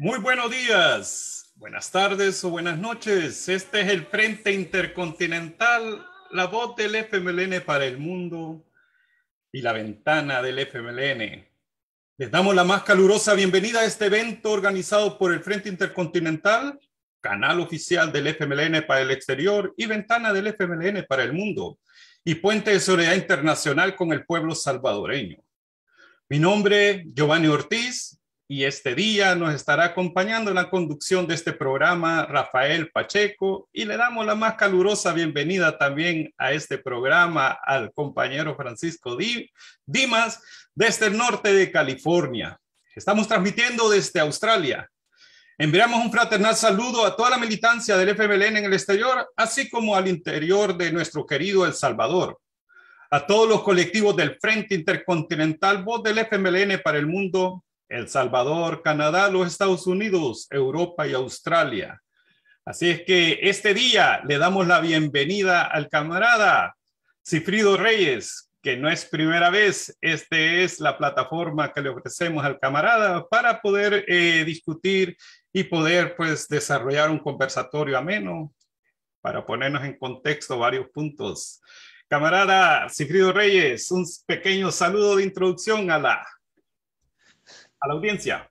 Muy buenos días, buenas tardes o buenas noches. Este es el Frente Intercontinental, la voz del FMLN para el mundo y la ventana del FMLN. Les damos la más calurosa bienvenida a este evento organizado por el Frente Intercontinental, canal oficial del FMLN para el exterior y ventana del FMLN para el mundo, y puente de solidaridad internacional con el pueblo salvadoreño. Mi nombre es Giovanni Ortiz y este día nos estará acompañando en la conducción de este programa Rafael Pacheco, y le damos la más calurosa bienvenida también a este programa al compañero Francisco Dimas desde el norte de California. Estamos transmitiendo desde Australia. Enviamos un fraternal saludo a toda la militancia del FMLN en el exterior, así como al interior de nuestro querido El Salvador. A todos los colectivos del Frente Intercontinental, voz del FMLN para el mundo, El Salvador, Canadá, los Estados Unidos, Europa y Australia. Así es que este día le damos la bienvenida al camarada Sigfrido Reyes, que no es primera vez. Esta es la plataforma que le ofrecemos al camarada para poder discutir y poder pues desarrollar un conversatorio ameno para ponernos en contexto varios puntos. Camarada Sigfrido Reyes, un pequeño saludo de introducción a la audiencia.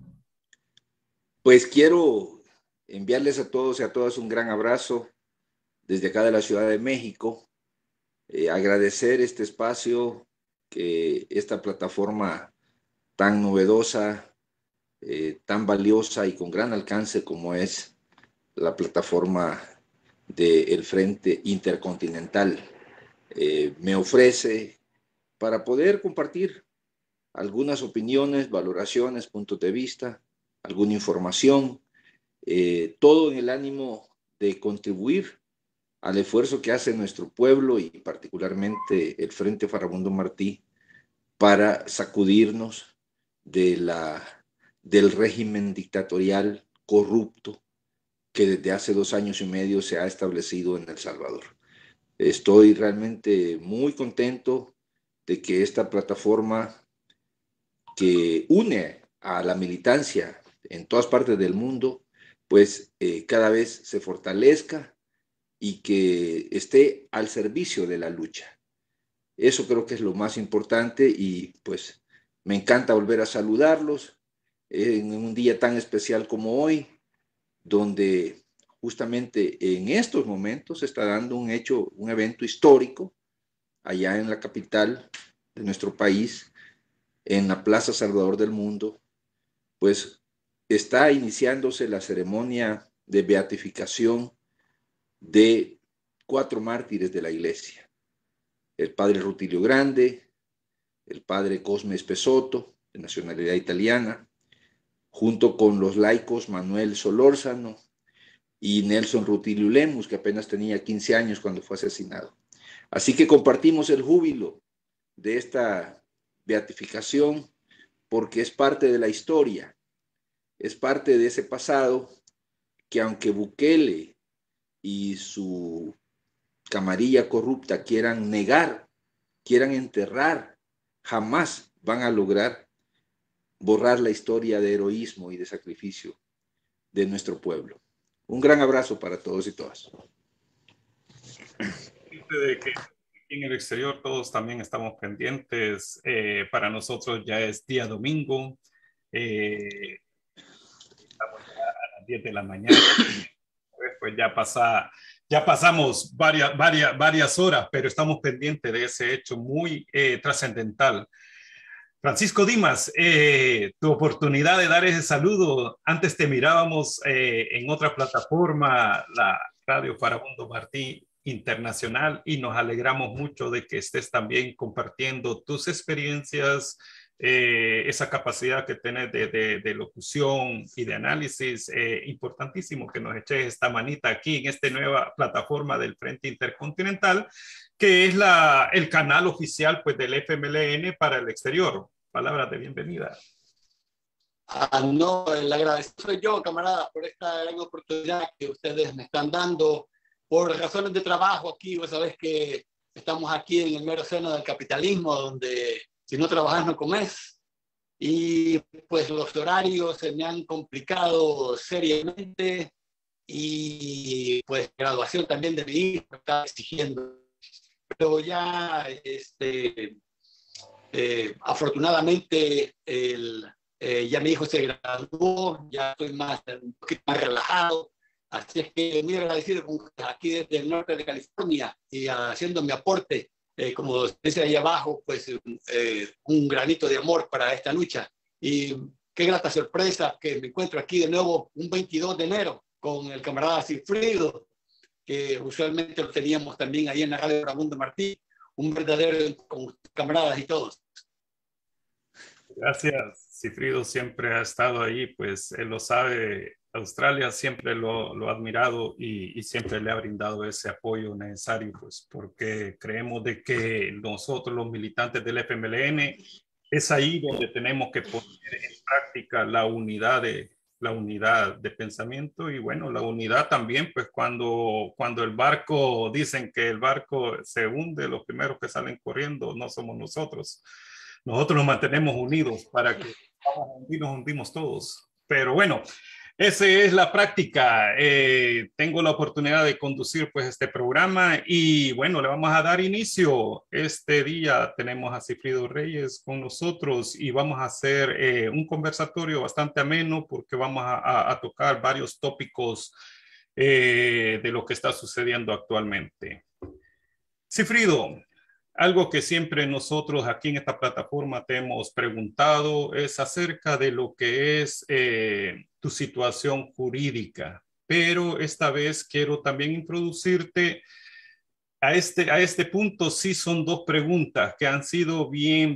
Pues quiero enviarles a todos y a todas un gran abrazo desde acá de la Ciudad de México. Agradecer este espacio, que esta plataforma tan novedosa, tan valiosa y con gran alcance como es la plataforma del Frente Intercontinental, me ofrece para poder compartir algunas opiniones, valoraciones, puntos de vista, alguna información, todo en el ánimo de contribuir al esfuerzo que hace nuestro pueblo y particularmente el Frente Farabundo Martí para sacudirnos del régimen dictatorial corrupto que desde hace 2 años y medio se ha establecido en El Salvador. Estoy realmente muy contento de que esta plataforma que une a la militancia en todas partes del mundo, pues cada vez se fortalezca y que esté al servicio de la lucha. Eso creo que es lo más importante y pues me encanta volver a saludarlos en un día tan especial como hoy, donde justamente en estos momentos se está dando un evento histórico allá en la capital de nuestro país, en la Plaza Salvador del Mundo, pues está iniciándose la ceremonia de beatificación de 4 mártires de la iglesia: el padre Rutilio Grande, el padre Cosme Espesotto, de nacionalidad italiana, junto con los laicos Manuel Solórzano y Nelson Rutilio Lemus, que apenas tenía 15 años cuando fue asesinado. Así que compartimos el júbilo de esta beatificación, porque es parte de la historia, es parte de ese pasado que, aunque Bukele y su camarilla corrupta quieran negar, quieran enterrar, jamás van a lograr borrar la historia de heroísmo y de sacrificio de nuestro pueblo. Un gran abrazo para todos y todas. De que en el exterior todos también estamos pendientes. Para nosotros ya es día domingo. Estamos ya a las 10 de la mañana. Pues ya pasamos varias horas, pero estamos pendientes de ese hecho muy trascendental. Francisco Dimas, tu oportunidad de dar ese saludo. Antes te mirábamos en otra plataforma, la Radio Farabundo Martí Internacional, y nos alegramos mucho de que estés también compartiendo tus experiencias, esa capacidad que tienes de locución y de análisis. Importantísimo que nos eches esta manita aquí en esta nueva plataforma del Frente Intercontinental, que es el canal oficial pues, del FMLN para el exterior. Palabras de bienvenida. No, el agradecido soy yo, camarada, por esta gran oportunidad que ustedes me están dando por razones de trabajo aquí. Vos sabés que estamos aquí en el mero seno del capitalismo, donde si no trabajas no comes. y pues los horarios se me han complicado seriamente y pues graduación también de mi hijo está exigiendo. Pero ya, afortunadamente, ya mi hijo se graduó, ya estoy un poquito más relajado. Así es que muy agradecido aquí desde el norte de California y haciendo mi aporte, como dice ahí abajo, pues un granito de amor para esta lucha. Y qué grata sorpresa que me encuentro aquí de nuevo un 22 de enero con el camarada Sigfrido, que usualmente lo teníamos también ahí en la radio Ramundo Martí, un verdadero con camaradas y todos. Gracias, Cifrido siempre ha estado ahí, pues él lo sabe, Australia siempre lo ha admirado y siempre le ha brindado ese apoyo necesario, pues porque creemos de que nosotros los militantes del FMLN es ahí donde tenemos que poner en práctica la unidad de pensamiento y bueno, la unidad también, pues cuando el barco, dicen que el barco se hunde, los primeros que salen corriendo no somos nosotros. Nosotros nos mantenemos unidos para que nos hundimos todos. Pero bueno, esa es la práctica. Tengo la oportunidad de conducir pues este programa y bueno, le vamos a dar inicio. Este día tenemos a Sigfrido Reyes con nosotros y vamos a hacer un conversatorio bastante ameno porque vamos a tocar varios tópicos de lo que está sucediendo actualmente. Sigfrido, algo que siempre nosotros aquí en esta plataforma te hemos preguntado es acerca de lo que es tu situación jurídica, pero esta vez quiero también introducirte a este punto. Sí, son dos preguntas que han sido bien,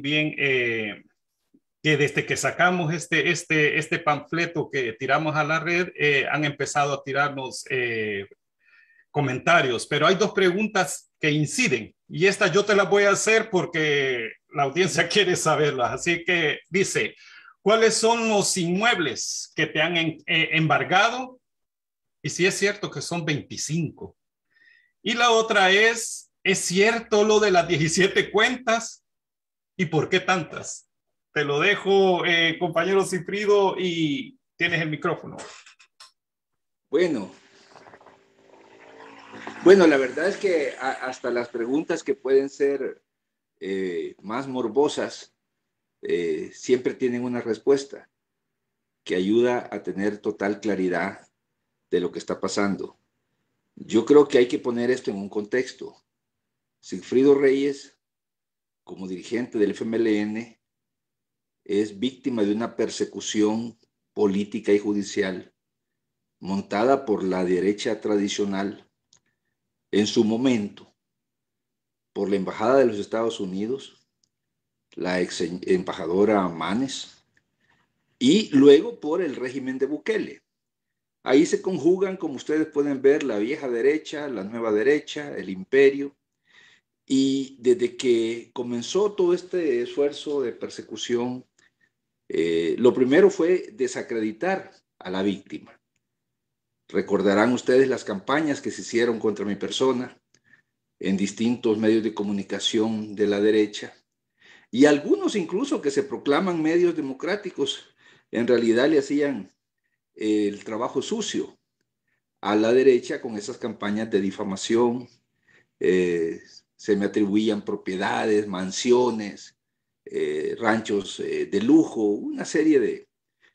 que desde que sacamos este panfleto que tiramos a la red, han empezado a tirarnos comentarios, pero hay dos preguntas que inciden y esta yo te las voy a hacer porque la audiencia quiere saberlas. Así que dice, ¿cuáles son los inmuebles que te han embargado? Y si es cierto que son 25. Y la otra ¿es cierto lo de las 17 cuentas? ¿Y por qué tantas? Te lo dejo, compañero Sigfrido, y tienes el micrófono. Bueno, la verdad es que hasta las preguntas que pueden ser más morbosas siempre tienen una respuesta que ayuda a tener total claridad de lo que está pasando. Yo creo que hay que poner esto en un contexto. Sigfrido Reyes, como dirigente del FMLN, es víctima de una persecución política y judicial montada por la derecha tradicional en su momento, por la Embajada de los Estados Unidos, la ex embajadora Manes, y luego por el régimen de Bukele. Ahí se conjugan, como ustedes pueden ver, la vieja derecha, la nueva derecha, el imperio, y desde que comenzó todo este esfuerzo de persecución, lo primero fue desacreditar a la víctima. Recordarán ustedes las campañas que se hicieron contra mi persona en distintos medios de comunicación de la derecha, y algunos incluso que se proclaman medios democráticos, en realidad le hacían el trabajo sucio a la derecha con esas campañas de difamación. Se me atribuían propiedades, mansiones, ranchos de lujo, una serie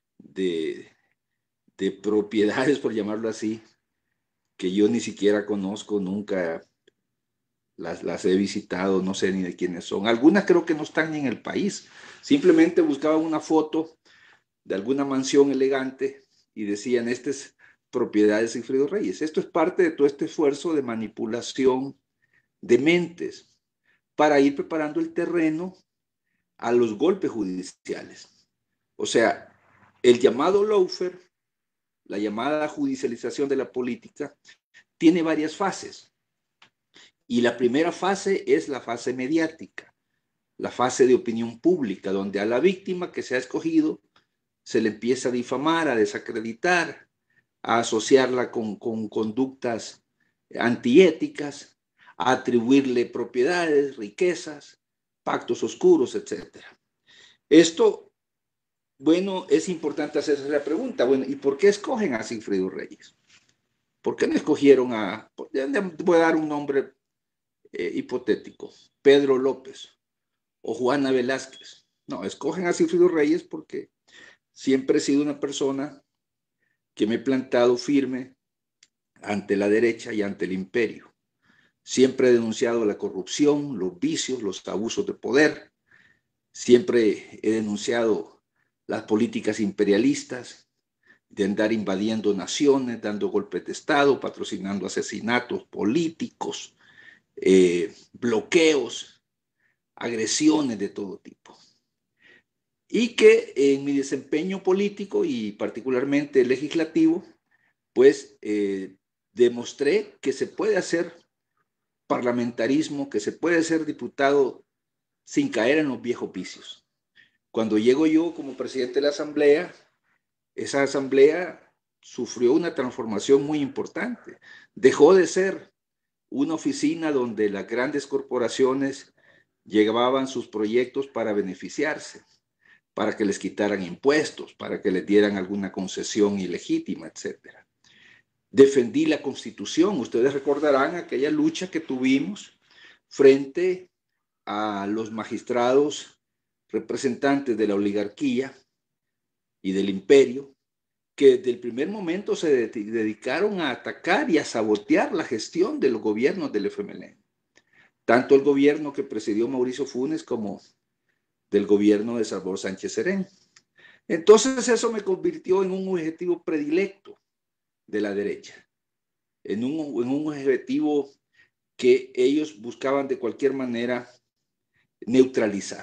de propiedades, por llamarlo así, que yo ni siquiera conozco, nunca las he visitado, no sé ni de quiénes son. Algunas creo que no están ni en el país. Simplemente buscaban una foto de alguna mansión elegante y decían, esta es propiedad de Sigfrido Reyes. Esto es parte de todo este esfuerzo de manipulación de mentes para ir preparando el terreno a los golpes judiciales. O sea, el llamado lawfare, la llamada judicialización de la política, tiene varias fases. Y la primera fase es la fase mediática, la fase de opinión pública, donde a la víctima que se ha escogido se le empieza a difamar, a desacreditar, a asociarla con conductas antiéticas, a atribuirle propiedades, riquezas, pactos oscuros, etc. Esto bueno, es importante hacerse la pregunta, bueno, ¿y por qué escogen a Sigfrido Reyes? ¿Por qué no escogieron voy a dar un nombre hipotético, Pedro López o Juana Velázquez? No, escogen a Sigfrido Reyes porque siempre he sido una persona que me he plantado firme ante la derecha y ante el imperio. Siempre he denunciado la corrupción, los vicios, los abusos de poder. Siempre he denunciado las políticas imperialistas de andar invadiendo naciones, dando golpes de Estado, patrocinando asesinatos políticos, bloqueos, agresiones de todo tipo. Y que en mi desempeño político y particularmente legislativo, pues demostré que se puede hacer parlamentarismo, que se puede ser diputado sin caer en los viejos vicios. Cuando llego yo como presidente de la Asamblea, esa Asamblea sufrió una transformación muy importante. Dejó de ser una oficina donde las grandes corporaciones llevaban sus proyectos para beneficiarse, para que les quitaran impuestos, para que les dieran alguna concesión ilegítima, etcétera. Defendí la Constitución. Ustedes recordarán aquella lucha que tuvimos frente a los magistrados representantes de la oligarquía y del imperio, que desde el primer momento se dedicaron a atacar y a sabotear la gestión de los gobiernos del FMLN. Tanto el gobierno que presidió Mauricio Funes como del gobierno de Salvador Sánchez Serén. Entonces eso me convirtió en un objetivo predilecto de la derecha, en un objetivo que ellos buscaban de cualquier manera neutralizar.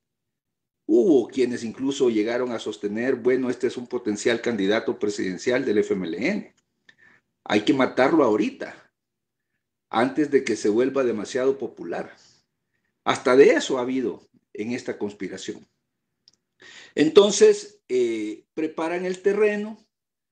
Hubo quienes incluso llegaron a sostener, bueno, este es un potencial candidato presidencial del FMLN. Hay que matarlo ahorita, antes de que se vuelva demasiado popular. Hasta de eso ha habido en esta conspiración. Entonces, preparan el terreno,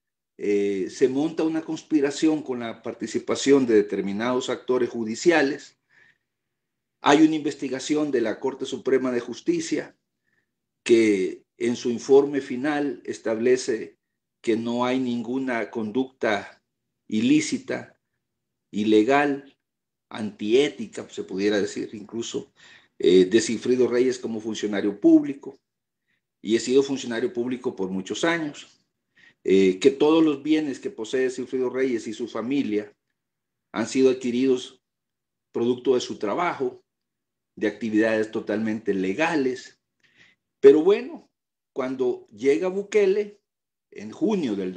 se monta una conspiración con la participación de determinados actores judiciales. Hay una investigación de la Corte Suprema de Justicia que en su informe final establece que no hay ninguna conducta ilícita, ilegal, antiética, se pudiera decir incluso, de Sigfrido Reyes como funcionario público, y he sido funcionario público por muchos años, que todos los bienes que posee Sigfrido Reyes y su familia han sido adquiridos producto de su trabajo, de actividades totalmente legales. Pero bueno, cuando llega Bukele, en junio del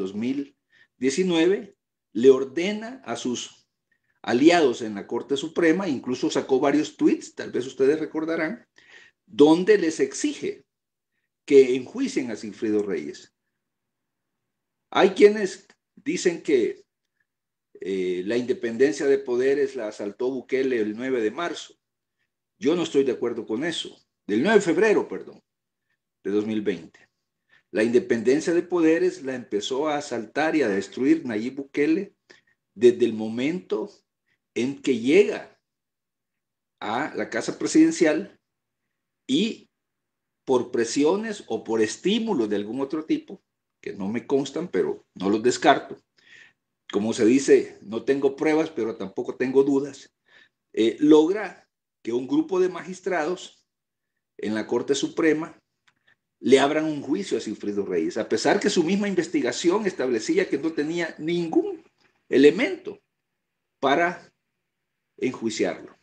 2019, le ordena a sus aliados en la Corte Suprema, incluso sacó varios tweets, tal vez ustedes recordarán, donde les exige que enjuicien a Sigfrido Reyes. Hay quienes dicen que la independencia de poderes la asaltó Bukele el 9 de marzo. Yo no estoy de acuerdo con eso. Del 9 de febrero, perdón, de 2020. La independencia de poderes la empezó a asaltar y a destruir Nayib Bukele desde el momento en que llega a la casa presidencial y por presiones o por estímulos de algún otro tipo, que no me constan, pero no los descarto. Como se dice, no tengo pruebas, pero tampoco tengo dudas. Logra que un grupo de magistrados en la Corte Suprema le abran un juicio a Sigfrido Reyes, a pesar que su misma investigación establecía que no tenía ningún elemento para enjuiciarlo.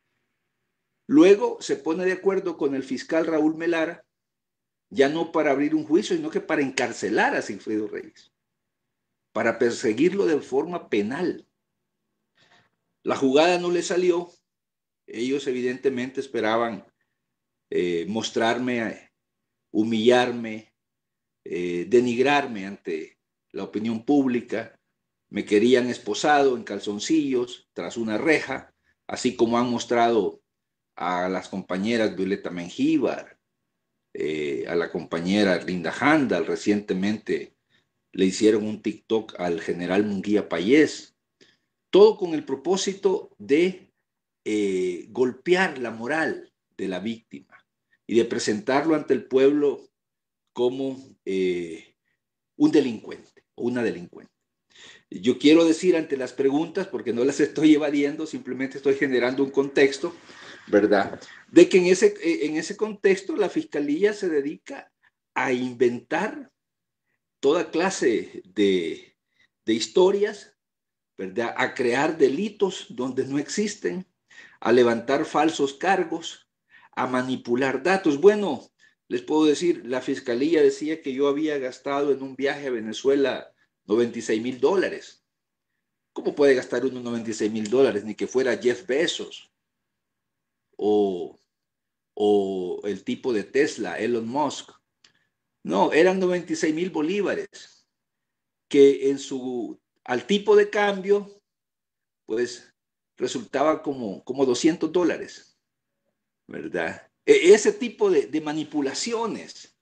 Luego se pone de acuerdo con el fiscal Raúl Melara, ya no para abrir un juicio, sino que para encarcelar a Sigfrido Reyes, para perseguirlo de forma penal. La jugada no le salió. Ellos evidentemente esperaban mostrarme, humillarme, denigrarme ante la opinión pública. Me querían esposado en calzoncillos, tras una reja, así como han mostrado a las compañeras Violeta Mengíbar, a la compañera Linda Handal. Recientemente le hicieron un TikTok al general Munguía Payés. Todo con el propósito de golpear la moral de la víctima y de presentarlo ante el pueblo como un delincuente o una delincuente. Yo quiero decir ante las preguntas, porque no las estoy evadiendo, simplemente estoy generando un contexto, ¿verdad? De que en ese contexto la Fiscalía se dedica a inventar toda clase de historias, ¿verdad? A crear delitos donde no existen, a levantar falsos cargos, a manipular datos. Bueno, les puedo decir, la Fiscalía decía que yo había gastado en un viaje a Venezuela $96,000. ¿Cómo puede gastar uno $96,000? Ni que fuera Jeff Bezos o, o el tipo de Tesla, Elon Musk. No, eran 96,000 bolívares que al tipo de cambio, pues resultaba como $200, ¿verdad? Ese tipo de manipulaciones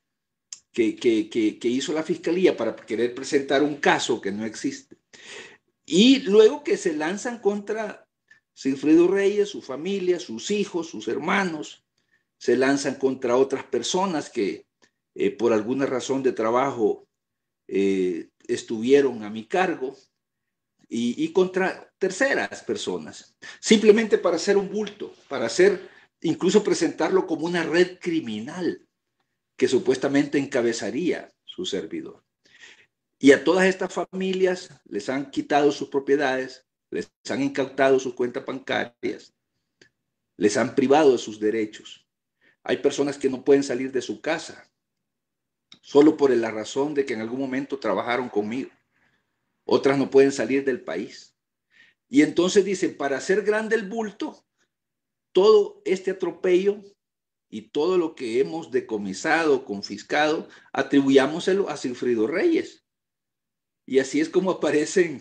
que hizo la Fiscalía para querer presentar un caso que no existe. Y luego que se lanzan contra Sigfrido Reyes, su familia, sus hijos, sus hermanos, se lanzan contra otras personas que por alguna razón de trabajo estuvieron a mi cargo y contra terceras personas, simplemente para hacer un bulto, para hacer, incluso presentarlo como una red criminal que supuestamente encabezaría su servidor. Y a todas estas familias les han quitado sus propiedades, les han incautado sus cuentas bancarias, les han privado de sus derechos. Hay personas que no pueden salir de su casa solo por la razón de que en algún momento trabajaron conmigo. Otras no pueden salir del país. Y entonces dicen, para hacer grande el bulto, todo este atropello y todo lo que hemos decomisado, confiscado, atribuyámoselo a Sigfrido Reyes. Y así es como aparecen,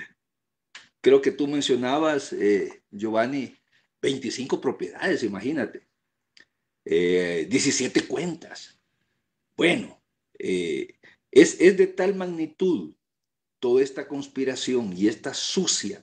creo que tú mencionabas, Giovanni, 25 propiedades, imagínate, 17 cuentas. Bueno, es de tal magnitud toda esta conspiración y esta sucia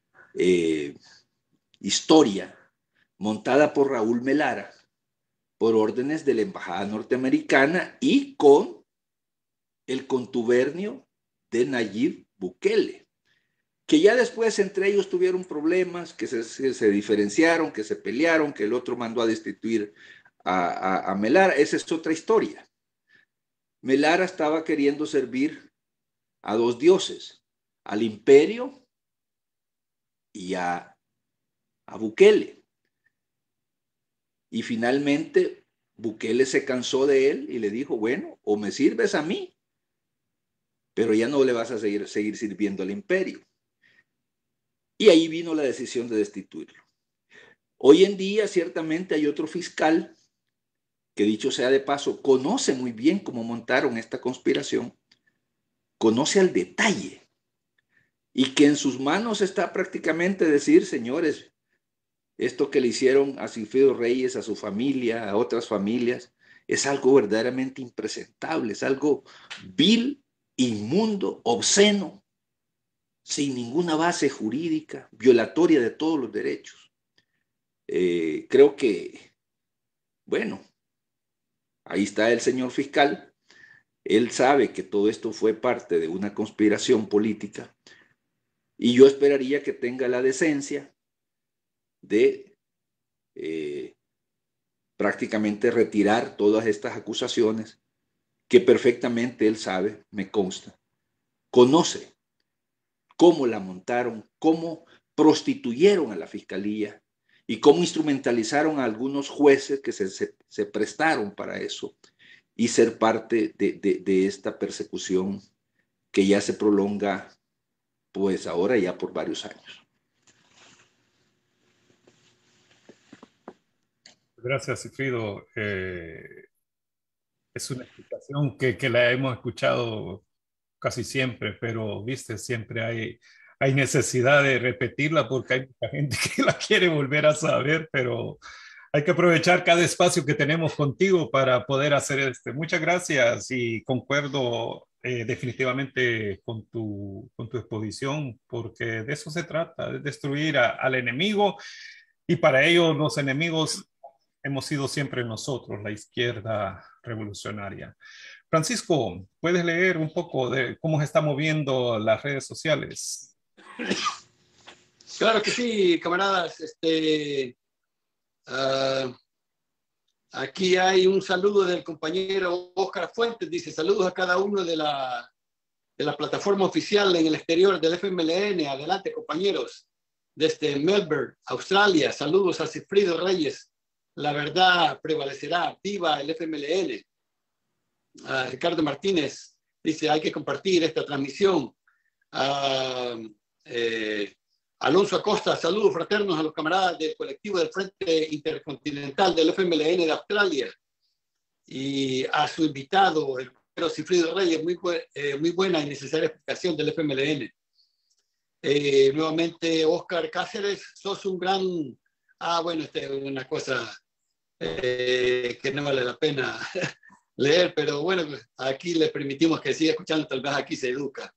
historia montada por Raúl Melara, por órdenes de la Embajada Norteamericana y con el contubernio de Nayib Bukele, que ya después entre ellos tuvieron problemas, que se diferenciaron, que se pelearon, que el otro mandó a destituir a Melara. Esa es otra historia. Melara estaba queriendo servir a dos dioses, al imperio y a Bukele. Y finalmente Bukele se cansó de él y le dijo, bueno, o me sirves a mí, pero ya no le vas a seguir sirviendo al imperio. Y ahí vino la decisión de destituirlo. Hoy en día, ciertamente, hay otro fiscal que, dicho sea de paso, conoce muy bien cómo montaron esta conspiración, conoce al detalle, y que en sus manos está prácticamente decir, señores, esto que le hicieron a Sigfrido Reyes, a su familia, a otras familias, es algo verdaderamente impresentable, es algo vil, inmundo, obsceno, sin ninguna base jurídica, violatoria de todos los derechos. Creo que, bueno, ahí está el señor fiscal. Él sabe que todo esto fue parte de una conspiración política y yo esperaría que tenga la decencia de prácticamente retirar todas estas acusaciones que perfectamente él sabe, me consta, conoce cómo la montaron, cómo prostituyeron a la fiscalía y cómo instrumentalizaron a algunos jueces que se prestaron para eso y ser parte de esta persecución que ya se prolonga, pues ahora ya por varios años. Gracias, Sigfrido. Es una explicación que la hemos escuchado casi siempre, pero viste, siempre hay necesidad de repetirla porque hay mucha gente que la quiere volver a saber, pero hay que aprovechar cada espacio que tenemos contigo para poder hacer Muchas gracias y concuerdo definitivamente con tu exposición, porque de eso se trata, de destruir al enemigo, y para ello los enemigos hemos sido siempre nosotros, la izquierda revolucionaria. Francisco, ¿puedes leer un poco de cómo se está moviendo las redes sociales? Claro que sí, camaradas. Aquí hay un saludo del compañero Oscar Fuentes. Dice, saludos a cada uno de la plataforma oficial en el exterior del FMLN. Adelante, compañeros. Desde Melbourne, Australia. Saludos a Cifrido Reyes. La verdad prevalecerá. Viva el FMLN. Ricardo Martínez dice, hay que compartir esta transmisión. Alonso Acosta, saludos fraternos a los camaradas del colectivo del Frente Intercontinental del FMLN de Australia. Y a su invitado, el compañero Cifrido Reyes, muy buena y necesaria explicación del FMLN. Nuevamente, Oscar Cáceres, sos un gran... bueno, esta es una cosa que no vale la pena leer, pero bueno, aquí le permitimos que siga escuchando, tal vez aquí se educa.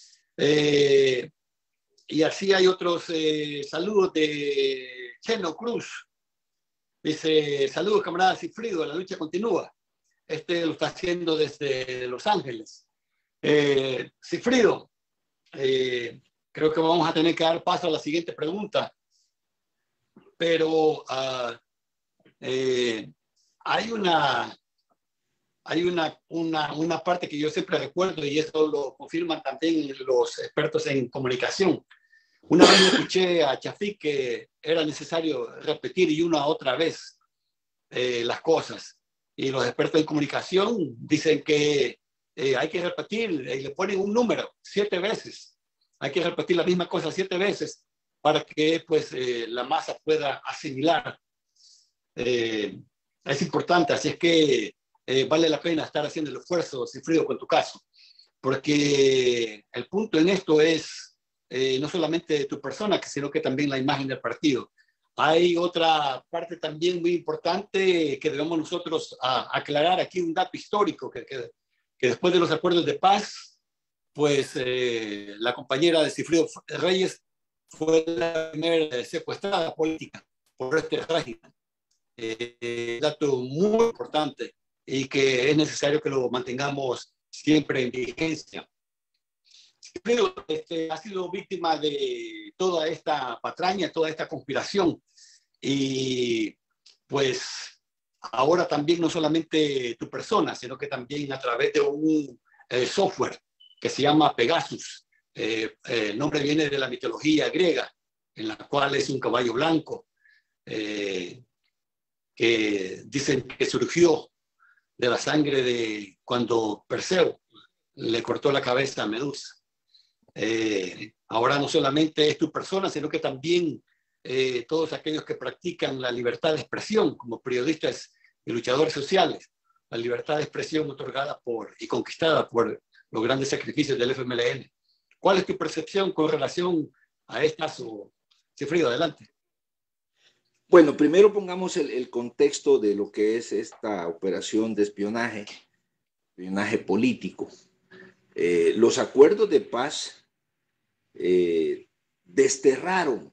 Y así hay otros saludos de Cheno Cruz. Dice, saludos camaradas Cifrido, la lucha continúa. Lo está haciendo desde Los Ángeles. Cifrido, creo que vamos a tener que dar paso a la siguiente pregunta. Pero hay una parte que yo siempre recuerdo, y eso lo confirman también los expertos en comunicación. Una vez escuché a Chafik que era necesario repetir y una otra vez las cosas. Y los expertos en comunicación dicen que hay que repetir, y le ponen un número 7 veces. Hay que repetir la misma cosa 7 veces para que pues, la masa pueda asimilar. Es importante, así es que vale la pena estar haciendo el esfuerzo, Cifrido, con tu caso, porque el punto en esto es no solamente tu persona, sino que también la imagen del partido. Hay otra parte también muy importante que debemos nosotros aclarar aquí, un dato histórico, que después de los acuerdos de paz, pues la compañera de Cifrido Reyes fue la primera secuestrada política por este régimen. Dato muy importante y que es necesario que lo mantengamos siempre en vigencia. Cifrido ha sido víctima de toda esta patraña, toda esta conspiración, y pues ahora también no solamente tu persona, sino que también a través de un software que se llama Pegasus. El nombre viene de la mitología griega, en la cual es un caballo blanco, que dicen que surgió de la sangre de cuando Perseo le cortó la cabeza a Medusa. Ahora no solamente es tu persona, sino que también todos aquellos que practican la libertad de expresión como periodistas y luchadores sociales, la libertad de expresión otorgada y conquistada por los grandes sacrificios del FMLN. ¿Cuál es tu percepción con relación a estas? Cifrido, adelante. Bueno, primero pongamos el contexto de lo que es esta operación de espionaje político. Los acuerdos de paz desterraron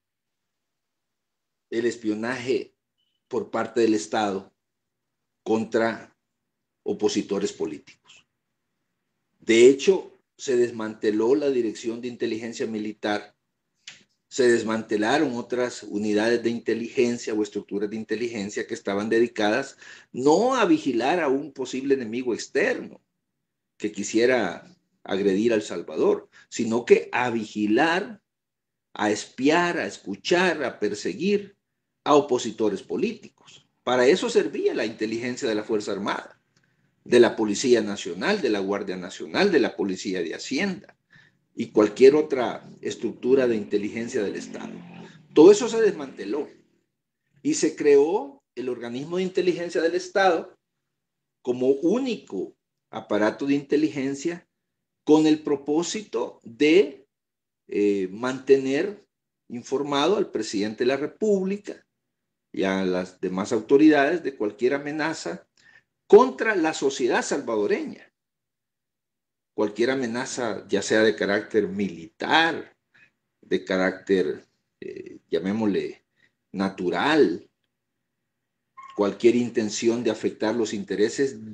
el espionaje por parte del Estado contra opositores políticos. De hecho, se desmanteló la Dirección de Inteligencia Militar, se desmantelaron otras unidades de inteligencia o estructuras de inteligencia que estaban dedicadas no a vigilar a un posible enemigo externo que quisiera agredir a El Salvador, sino que a vigilar, a espiar, a escuchar, a perseguir a opositores políticos. Para eso servía la inteligencia de la Fuerza Armada, de la Policía Nacional, de la Guardia Nacional, de la Policía de Hacienda y cualquier otra estructura de inteligencia del Estado. Todo eso se desmanteló y se creó el organismo de inteligencia del Estado como único aparato de inteligencia con el propósito de mantener informado al presidente de la República y a las demás autoridades de cualquier amenaza contra la sociedad salvadoreña. Cualquier amenaza, ya sea de carácter militar, de carácter, llamémosle, natural, cualquier intención de afectar los intereses de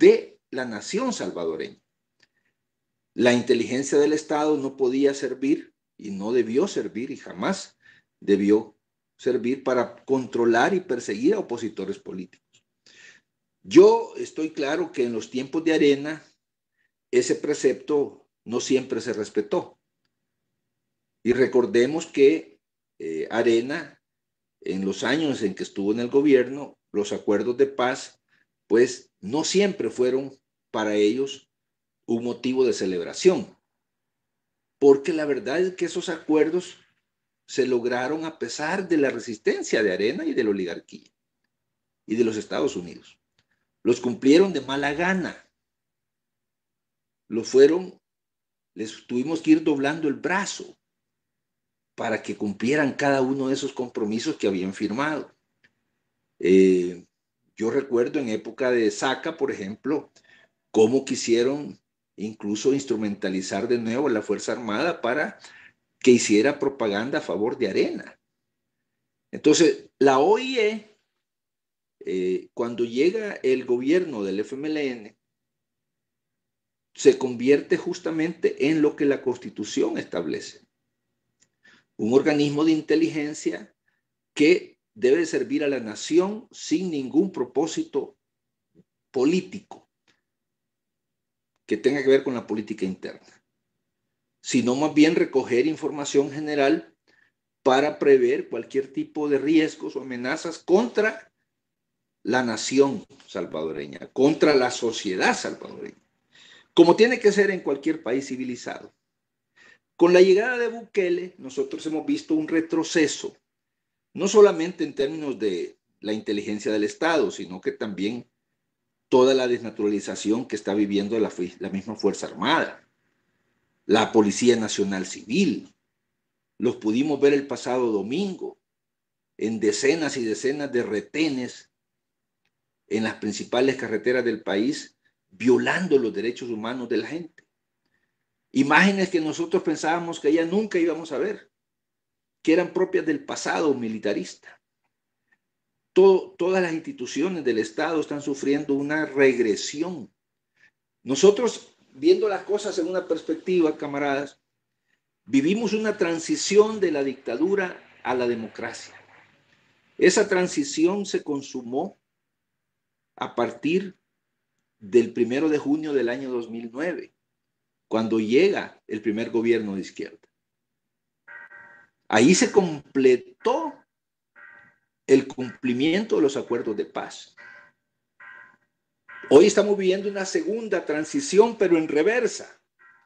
la nación salvadoreña. La inteligencia del Estado no podía servir y no debió servir y jamás debió servir para controlar y perseguir a opositores políticos. Yo estoy claro que en los tiempos de Arena ese precepto no siempre se respetó. Y recordemos que Arena, en los años en que estuvo en el gobierno, los acuerdos de paz, pues no siempre fueron para ellos un motivo de celebración, porque la verdad es que esos acuerdos se lograron a pesar de la resistencia de Arena y de la oligarquía y de los Estados Unidos. Los cumplieron de mala gana. Les tuvimos que ir doblando el brazo para que cumplieran cada uno de esos compromisos que habían firmado. Yo recuerdo en época de Saca, por ejemplo, cómo quisieron incluso instrumentalizar de nuevo a la Fuerza Armada para que hiciera propaganda a favor de Arena. Entonces, la OIE, cuando llega el gobierno del FMLN, se convierte justamente en lo que la Constitución establece. Un organismo de inteligencia que debe servir a la nación sin ningún propósito político que tenga que ver con la política interna, sino más bien recoger información general para prever cualquier tipo de riesgos o amenazas contra la nación salvadoreña, contra la sociedad salvadoreña, como tiene que ser en cualquier país civilizado. Con la llegada de Bukele, nosotros hemos visto un retroceso, no solamente en términos de la inteligencia del Estado, sino que también toda la desnaturalización que está viviendo la misma Fuerza Armada, la Policía Nacional Civil. Los pudimos ver el pasado domingo en decenas y decenas de retenes en las principales carreteras del país, violando los derechos humanos de la gente. Imágenes que nosotros pensábamos que ya nunca íbamos a ver, que eran propias del pasado militarista. Todas las instituciones del Estado están sufriendo una regresión. Nosotros, viendo las cosas en una perspectiva, camaradas, vivimos una transición de la dictadura a la democracia. Esa transición se consumó a partir del 1 de junio del año 2009, cuando llega el primer gobierno de izquierda. Ahí se completó el cumplimiento de los acuerdos de paz. Hoy estamos viviendo una segunda transición, pero en reversa.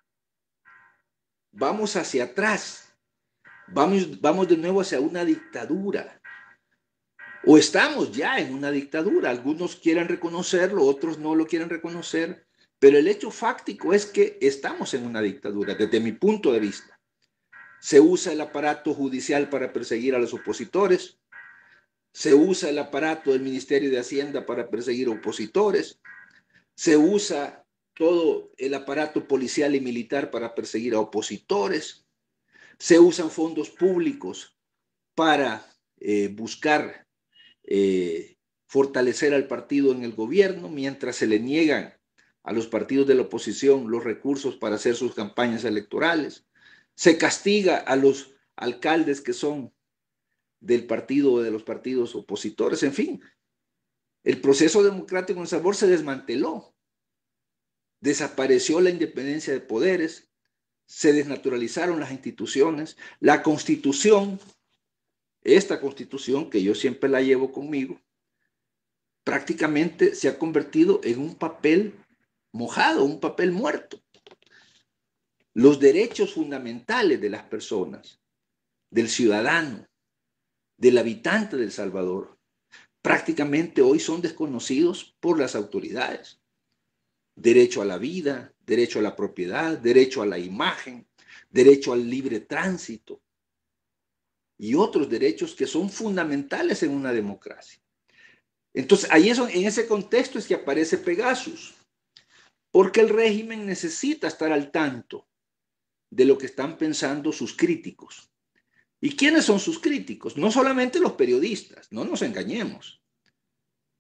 Vamos hacia atrás. Vamos de nuevo hacia una dictadura. O estamos ya en una dictadura. Algunos quieren reconocerlo, otros no lo quieren reconocer. Pero el hecho fáctico es que estamos en una dictadura, desde mi punto de vista. Se usa el aparato judicial para perseguir a los opositores. Se usa el aparato del Ministerio de Hacienda para perseguir opositores. Se usa todo el aparato policial y militar para perseguir a opositores. Se usan fondos públicos para buscar fortalecer al partido en el gobierno, mientras se le niegan a los partidos de la oposición los recursos para hacer sus campañas electorales. Se castiga a los alcaldes que son del partido o de los partidos opositores. En fin, el proceso democrático en El Salvador se desmanteló. Desapareció la independencia de poderes, se desnaturalizaron las instituciones. La Constitución, esta Constitución que yo siempre la llevo conmigo, prácticamente se ha convertido en un papel mojado, un papel muerto. Los derechos fundamentales de las personas, del ciudadano, del habitante de El Salvador, prácticamente hoy son desconocidos por las autoridades. Derecho a la vida, derecho a la propiedad, derecho a la imagen, derecho al libre tránsito y otros derechos que son fundamentales en una democracia. Entonces, en ese contexto es que aparece Pegasus, porque el régimen necesita estar al tanto de lo que están pensando sus críticos. ¿Y quiénes son sus críticos? No solamente los periodistas, no nos engañemos,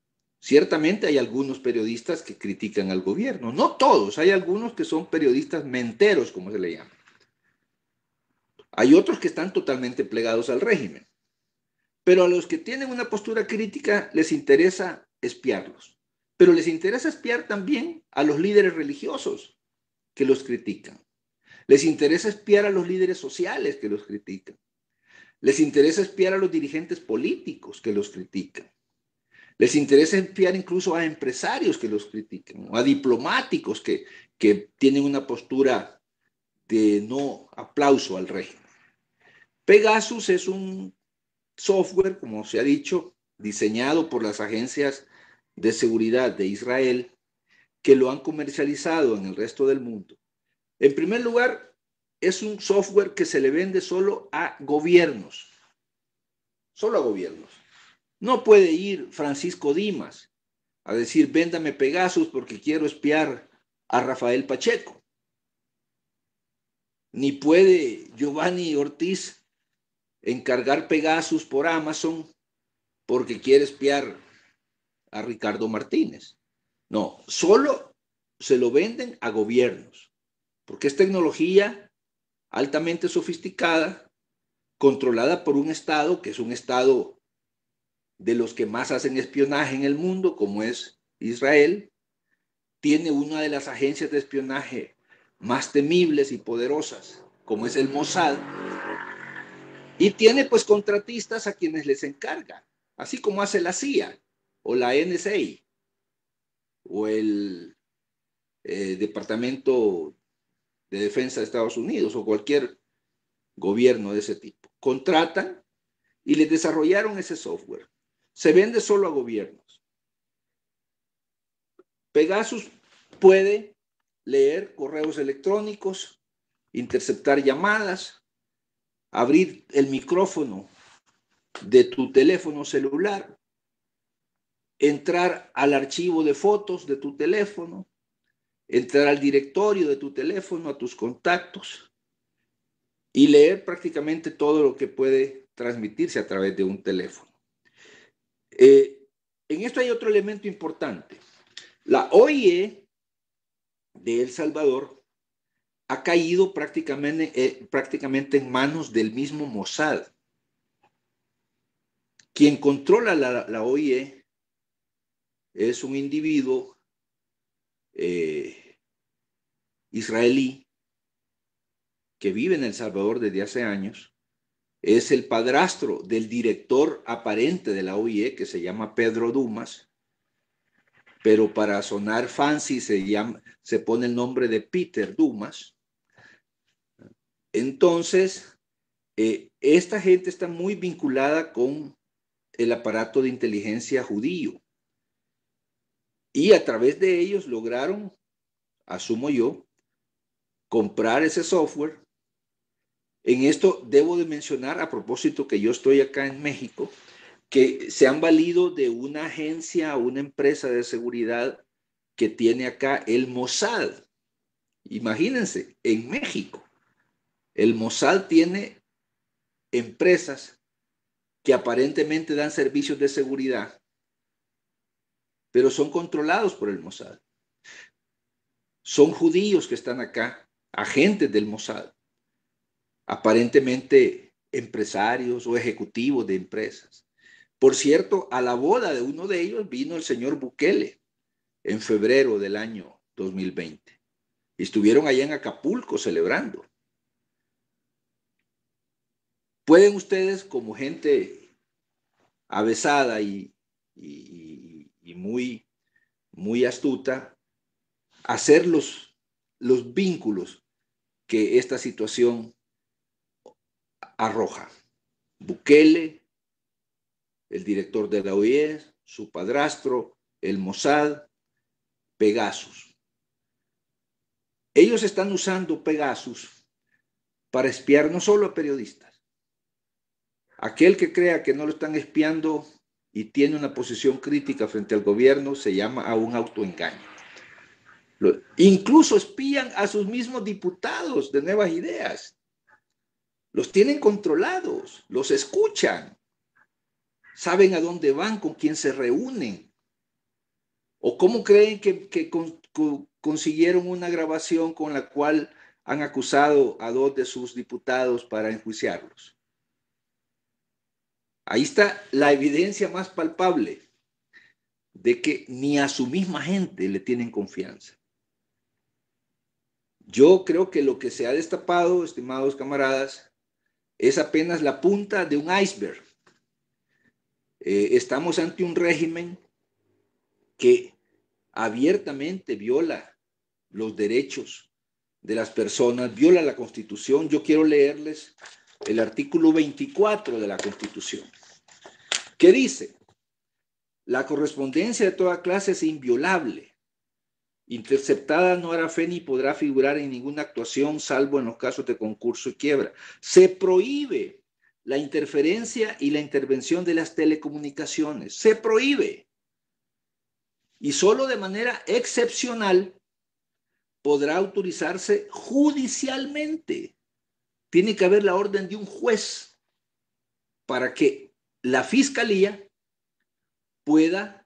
Ciertamente hay algunos periodistas que critican al gobierno, no todos, hay algunos que son periodistas menteros, como se le llama. Hay otros que están totalmente plegados al régimen. Pero a los que tienen una postura crítica les interesa espiarlos. Pero les interesa espiar también a los líderes religiosos que los critican. Les interesa espiar a los líderes sociales que los critican. Les interesa espiar a los dirigentes políticos que los critican. Les interesa espiar incluso a empresarios que los critican, o a diplomáticos que tienen una postura de no aplauso al régimen. Pegasus es un software, como se ha dicho, diseñado por las agencias de seguridad de Israel, que lo han comercializado en el resto del mundo. En primer lugar, es un software que se le vende solo a gobiernos. Solo a gobiernos. No puede ir Francisco Dimas a decir, véndame Pegasus porque quiero espiar a Rafael Pacheco. Ni puede Giovanni Ortiz encargar Pegasus por Amazon porque quiere espiar a Ricardo Martínez. No, solo se lo venden a gobiernos, porque es tecnología altamente sofisticada, controlada por un Estado que es un Estado de los que más hacen espionaje en el mundo, como es Israel. Tiene una de las agencias de espionaje más temibles y poderosas, como es el Mossad, y tiene pues contratistas a quienes les encarga, así como hace la CIA o la NSA o el Departamento de Defensa de Estados Unidos o cualquier gobierno de ese tipo. Contratan y les desarrollaron ese software. Se vende solo a gobiernos. Pegasus puede leer correos electrónicos, interceptar llamadas, abrir el micrófono de tu teléfono celular, entrar al archivo de fotos de tu teléfono, entrar al directorio de tu teléfono, a tus contactos y leer prácticamente todo lo que puede transmitirse a través de un teléfono. En esto hay otro elemento importante. La OIE de El Salvador ha caído prácticamente en manos del mismo Mossad. Quien controla la OIE es un individuo israelí que vive en El Salvador desde hace años. Es el padrastro del director aparente de la OIE, que se llama Pedro Dumas, pero para sonar fancy se pone el nombre de Peter Dumas. Entonces, esta gente está muy vinculada con el aparato de inteligencia judío. Y a través de ellos lograron, asumo yo, comprar ese software. En esto debo de mencionar, a propósito que yo estoy acá en México, que se han valido de una agencia, una empresa de seguridad que tiene acá el Mossad. Imagínense, en México, el Mossad tiene empresas que aparentemente dan servicios de seguridad, pero son controlados por el Mossad. Son judíos que están acá, agentes del Mossad, aparentemente empresarios o ejecutivos de empresas. Por cierto, a la boda de uno de ellos vino el señor Bukele en febrero del año 2020. Y estuvieron allá en Acapulco celebrando. Pueden ustedes, como gente avesada y muy, muy astuta, hacer los vínculos que esta situación arroja. Bukele, el director de la OIE, su padrastro, el Mossad, Pegasus. Ellos están usando Pegasus para espiar no solo a periodistas. Aquel que crea que no lo están espiando y tiene una posición crítica frente al gobierno se llama a un autoengaño. Incluso espían a sus mismos diputados de Nuevas Ideas. Los tienen controlados, los escuchan, saben a dónde van, con quién se reúnen. ¿O cómo creen que consiguieron una grabación con la cual han acusado a 2 de sus diputados para enjuiciarlos? Ahí está la evidencia más palpable de que ni a su misma gente le tienen confianza. Yo creo que lo que se ha destapado, estimados camaradas, es apenas la punta de un iceberg. Estamos ante un régimen que abiertamente viola los derechos de las personas, viola la Constitución. Yo quiero leerles el artículo 24 de la Constitución, que dice: la correspondencia de toda clase es inviolable. Interceptada no hará fe ni podrá figurar en ninguna actuación, salvo en los casos de concurso y quiebra. Se prohíbe la interferencia y la intervención de las telecomunicaciones. Se prohíbe. Y solo de manera excepcional podrá autorizarse judicialmente. Tiene que haber la orden de un juez para que la fiscalía pueda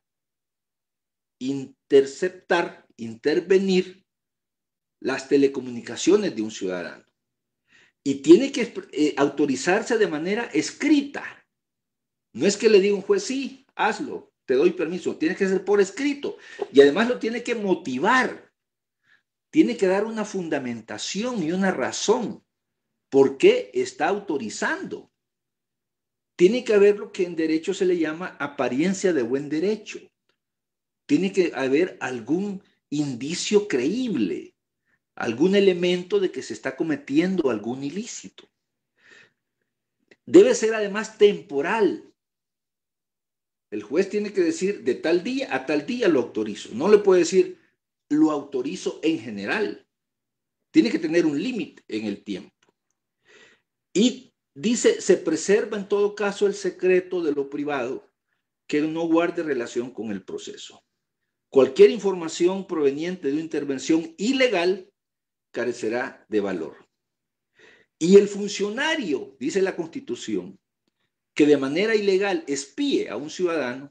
intervenir las telecomunicaciones de un ciudadano. Y tiene que autorizarse de manera escrita. No es que le diga un juez, sí, hazlo, te doy permiso. Tiene que ser por escrito. Y además lo tiene que motivar. Tiene que dar una fundamentación y una razón por qué está autorizando. Tiene que haber lo que en derecho se le llama apariencia de buen derecho. Tiene que haber algún indicio creíble, algún elemento de que se está cometiendo algún ilícito. Debe ser además temporal. El juez tiene que decir de tal día a tal día lo autorizo. No le puede decir lo autorizo en general. Tiene que tener un límite en el tiempo. Y dice, se preserva en todo caso el secreto de lo privado que no guarde relación con el proceso. Cualquier información proveniente de una intervención ilegal carecerá de valor. Y el funcionario, dice la Constitución, que de manera ilegal espíe a un ciudadano,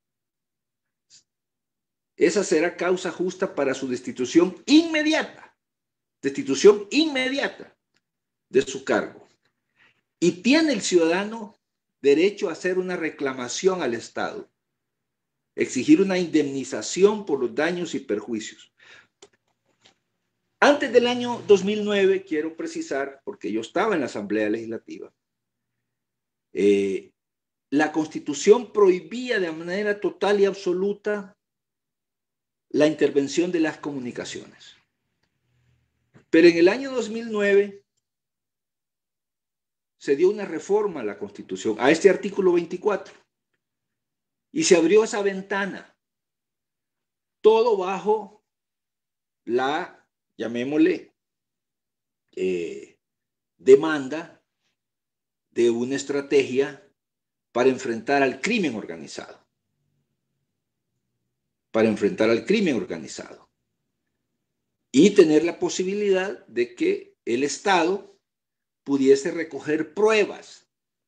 esa será causa justa para su destitución inmediata de su cargo. Y tiene el ciudadano derecho a hacer una reclamación al Estado, exigir una indemnización por los daños y perjuicios. Antes del año 2009, quiero precisar, porque yo estaba en la Asamblea Legislativa, la Constitución prohibía de manera total y absoluta la intervención de las comunicaciones. Pero en el año 2009 se dio una reforma a la Constitución, a este artículo 24, y se abrió esa ventana, todo bajo la, llamémosle, demanda de una estrategia para enfrentar al crimen organizado. Y tener la posibilidad de que el Estado pudiese recoger pruebas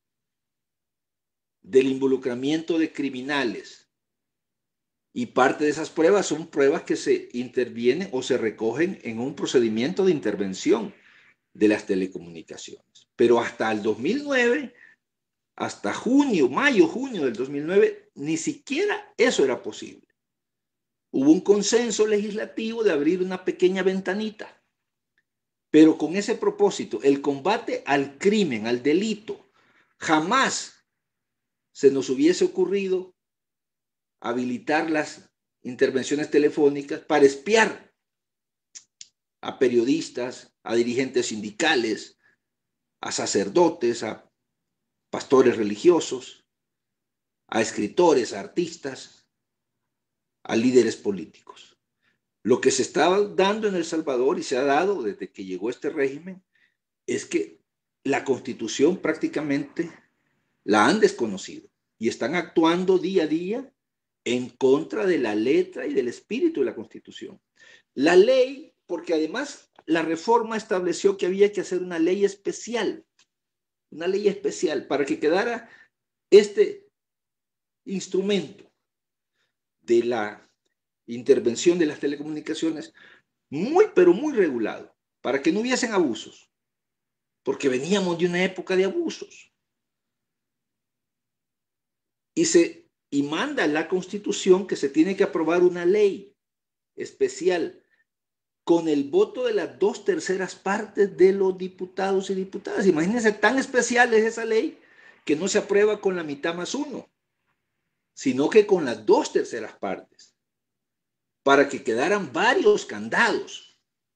del involucramiento de criminales. Y parte de esas pruebas son pruebas que se intervienen o se recogen en un procedimiento de intervención de las telecomunicaciones. Pero hasta el 2009, hasta mayo, junio del 2009, ni siquiera eso era posible. Hubo un consenso legislativo de abrir una pequeña ventanita, pero con ese propósito, el combate al crimen, al delito. Jamás se nos hubiese ocurrido habilitar las intervenciones telefónicas para espiar a periodistas, a dirigentes sindicales, a sacerdotes, a pastores religiosos, a escritores, a artistas, a líderes políticos. Lo que se estaba dando en El Salvador y se ha dado desde que llegó este régimen es que la Constitución prácticamente la han desconocido y están actuando día a día en contra de la letra y del espíritu de la Constitución. La ley, porque además la reforma estableció que había que hacer una ley especial para que quedara este instrumento de la intervención de las telecomunicaciones muy, pero muy regulado, para que no hubiesen abusos, porque veníamos de una época de abusos. Y manda la Constitución que se tiene que aprobar una ley especial con el voto de las 2/3 partes de los diputados y diputadas. Imagínense, tan especial es esa ley que no se aprueba con la mitad más uno, sino que con las 2/3 partes, para que quedaran varios candados.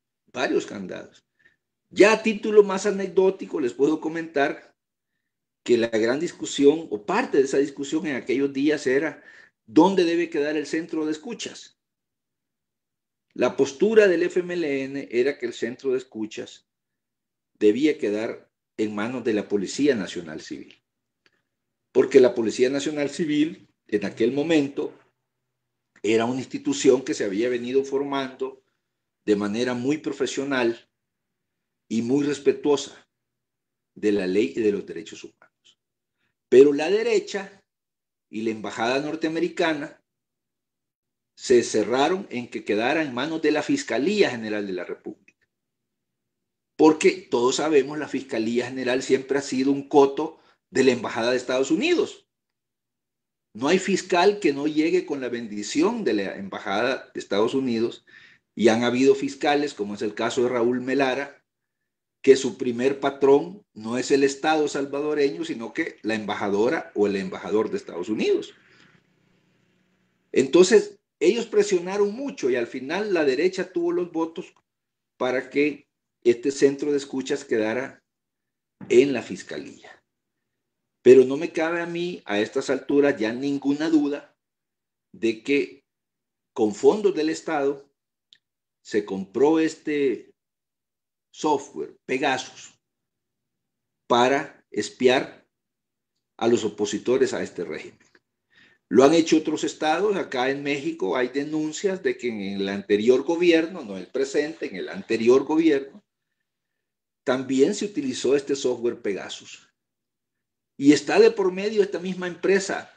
Ya a título más anecdótico les puedo comentar que la gran discusión o parte de esa discusión en aquellos días era dónde debe quedar el centro de escuchas. La postura del FMLN era que el centro de escuchas debía quedar en manos de la Policía Nacional Civil, porque la Policía Nacional Civil en aquel momento era una institución que se había venido formando de manera muy profesional y muy respetuosa de la ley y de los derechos humanos. Pero la derecha y la embajada norteamericana se cerraron en que quedara en manos de la Fiscalía General de la República. Porque todos sabemos, la Fiscalía General siempre ha sido un coto de la Embajada de Estados Unidos. No hay fiscal que no llegue con la bendición de la Embajada de Estados Unidos, y han habido fiscales, como es el caso de Raúl Melara, que su primer patrón no es el Estado salvadoreño, sino que la embajadora o el embajador de Estados Unidos. Entonces, ellos presionaron mucho y al final la derecha tuvo los votos para que este centro de escuchas quedara en la Fiscalía. Pero no me cabe a mí, a estas alturas, ya ninguna duda de que con fondos del Estado se compró este software, Pegasus, para espiar a los opositores a este régimen. Lo han hecho otros estados. Acá en México hay denuncias de que en el anterior gobierno, no el presente, en el anterior gobierno, también se utilizó este software Pegasus. Y está de por medio esta misma empresa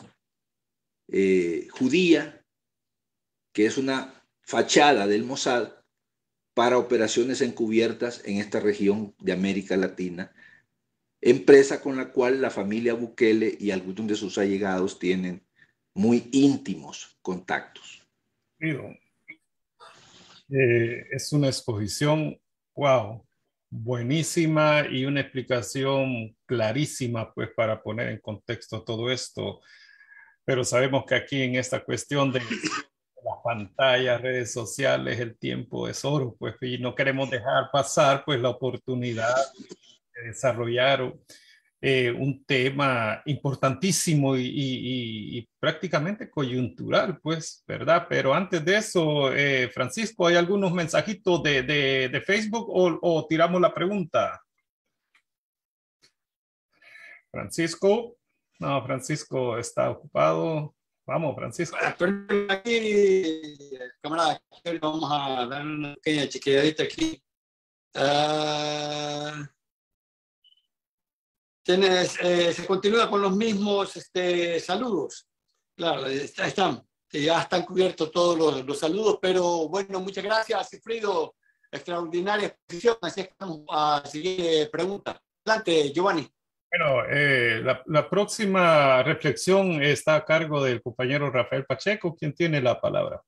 judía, que es una fachada del Mossad para operaciones encubiertas en esta región de América Latina, empresa con la cual la familia Bukele y algunos de sus allegados tienen muy íntimos contactos. Es una exposición, wow, buenísima y una explicación clarísima, pues, para poner en contexto todo esto. Pero sabemos que aquí en esta cuestión de las pantallas, redes sociales, el tiempo es oro, pues, y no queremos dejar pasar, pues, la oportunidad de desarrollar un tema importantísimo y prácticamente coyuntural, pues, ¿verdad? Pero antes de eso, Francisco, ¿hay algunos mensajitos de Facebook o tiramos la pregunta? Francisco, no, Francisco está ocupado. Vamos, Francisco. Pero aquí, camarada, vamos a dar una pequeña chequeadita aquí. Se continúa con los mismos saludos. Claro, están, ya están cubiertos todos los saludos, pero bueno, muchas gracias, Sigfrido. Extraordinaria exposición. Así es que vamos a seguir preguntas. Adelante, Giovanni. Bueno, la próxima reflexión está a cargo del compañero Rafael Pacheco, quien tiene la palabra.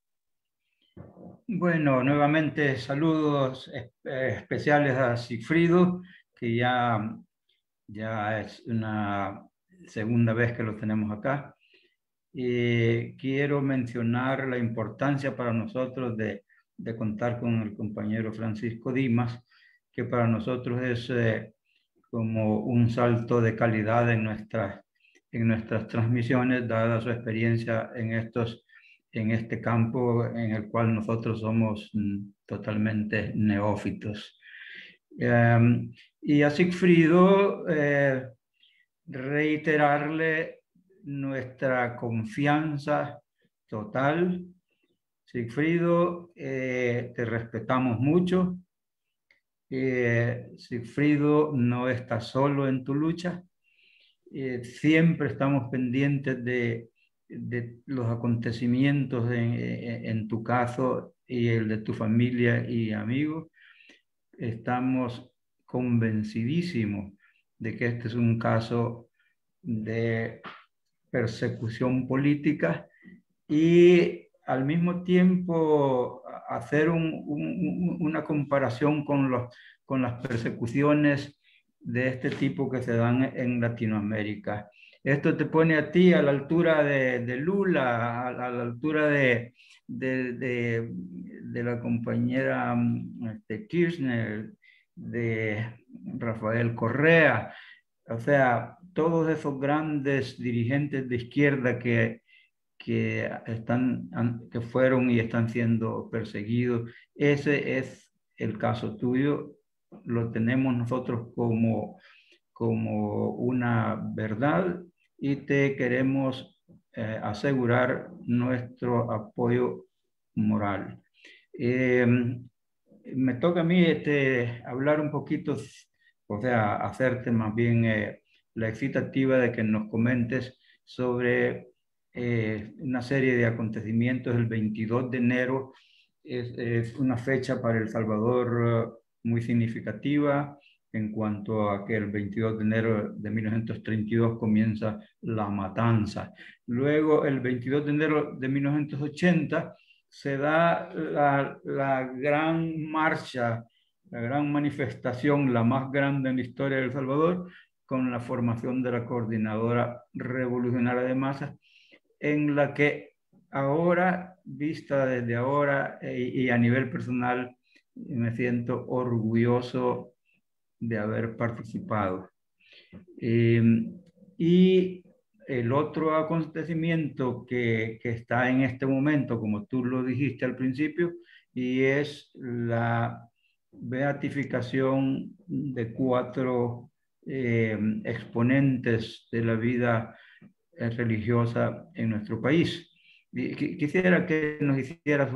Bueno, nuevamente saludos especiales a Sigfrido, que ya es una segunda vez que lo tenemos acá. Quiero mencionar la importancia para nosotros de contar con el compañero Francisco Dimas, que para nosotros es como un salto de calidad en nuestras transmisiones, dada su experiencia en este campo en el cual nosotros somos totalmente neófitos. Y a Sigfrido, reiterarle nuestra confianza total. Sigfrido, te respetamos mucho. Sigfrido no está solo en tu lucha. Siempre estamos pendientes de de los acontecimientos en tu caso y el de tu familia y amigos, estamos convencidísimos de que este es un caso de persecución política y al mismo tiempo hacer una comparación con las persecuciones de este tipo que se dan en Latinoamérica. Esto te pone a ti a la altura de Lula, a la altura de la compañera Kirchner, de Rafael Correa, o sea, todos esos grandes dirigentes de izquierda que fueron y están siendo perseguidos. Ese es el caso tuyo, lo tenemos nosotros como una verdad y te queremos asegurar nuestro apoyo moral. Me toca a mí hablar un poquito, o sea, hacerte más bien la excitativa de que nos comentes sobre una serie de acontecimientos. El 22 de enero es una fecha para El Salvador muy significativa en cuanto a que el 22 de enero de 1932 comienza la matanza. Luego, el 22 de enero de 1980, se da la gran marcha, la gran manifestación, la más grande en la historia de El Salvador, con la formación de la Coordinadora Revolucionaria de Masas, en la que ahora, vista desde ahora y a nivel personal, me siento orgulloso de haber participado. Y el otro acontecimiento que está en este momento, como tú lo dijiste al principio, y es la beatificación de 4 exponentes de la vida religiosa en nuestro país. Quisiera que nos hicieras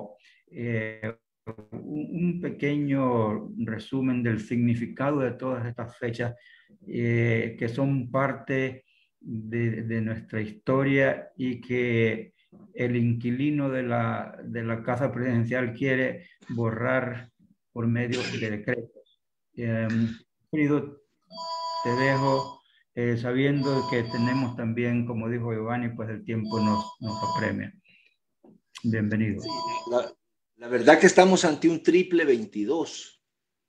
un pequeño resumen del significado de todas estas fechas que son parte de nuestra historia y que el inquilino de la Casa Presidencial quiere borrar por medio de decretos. Frido, te dejo sabiendo que tenemos también, como dijo Giovanni, pues el tiempo nos apremia. Bienvenido. Sí, la verdad que estamos ante un triple 22.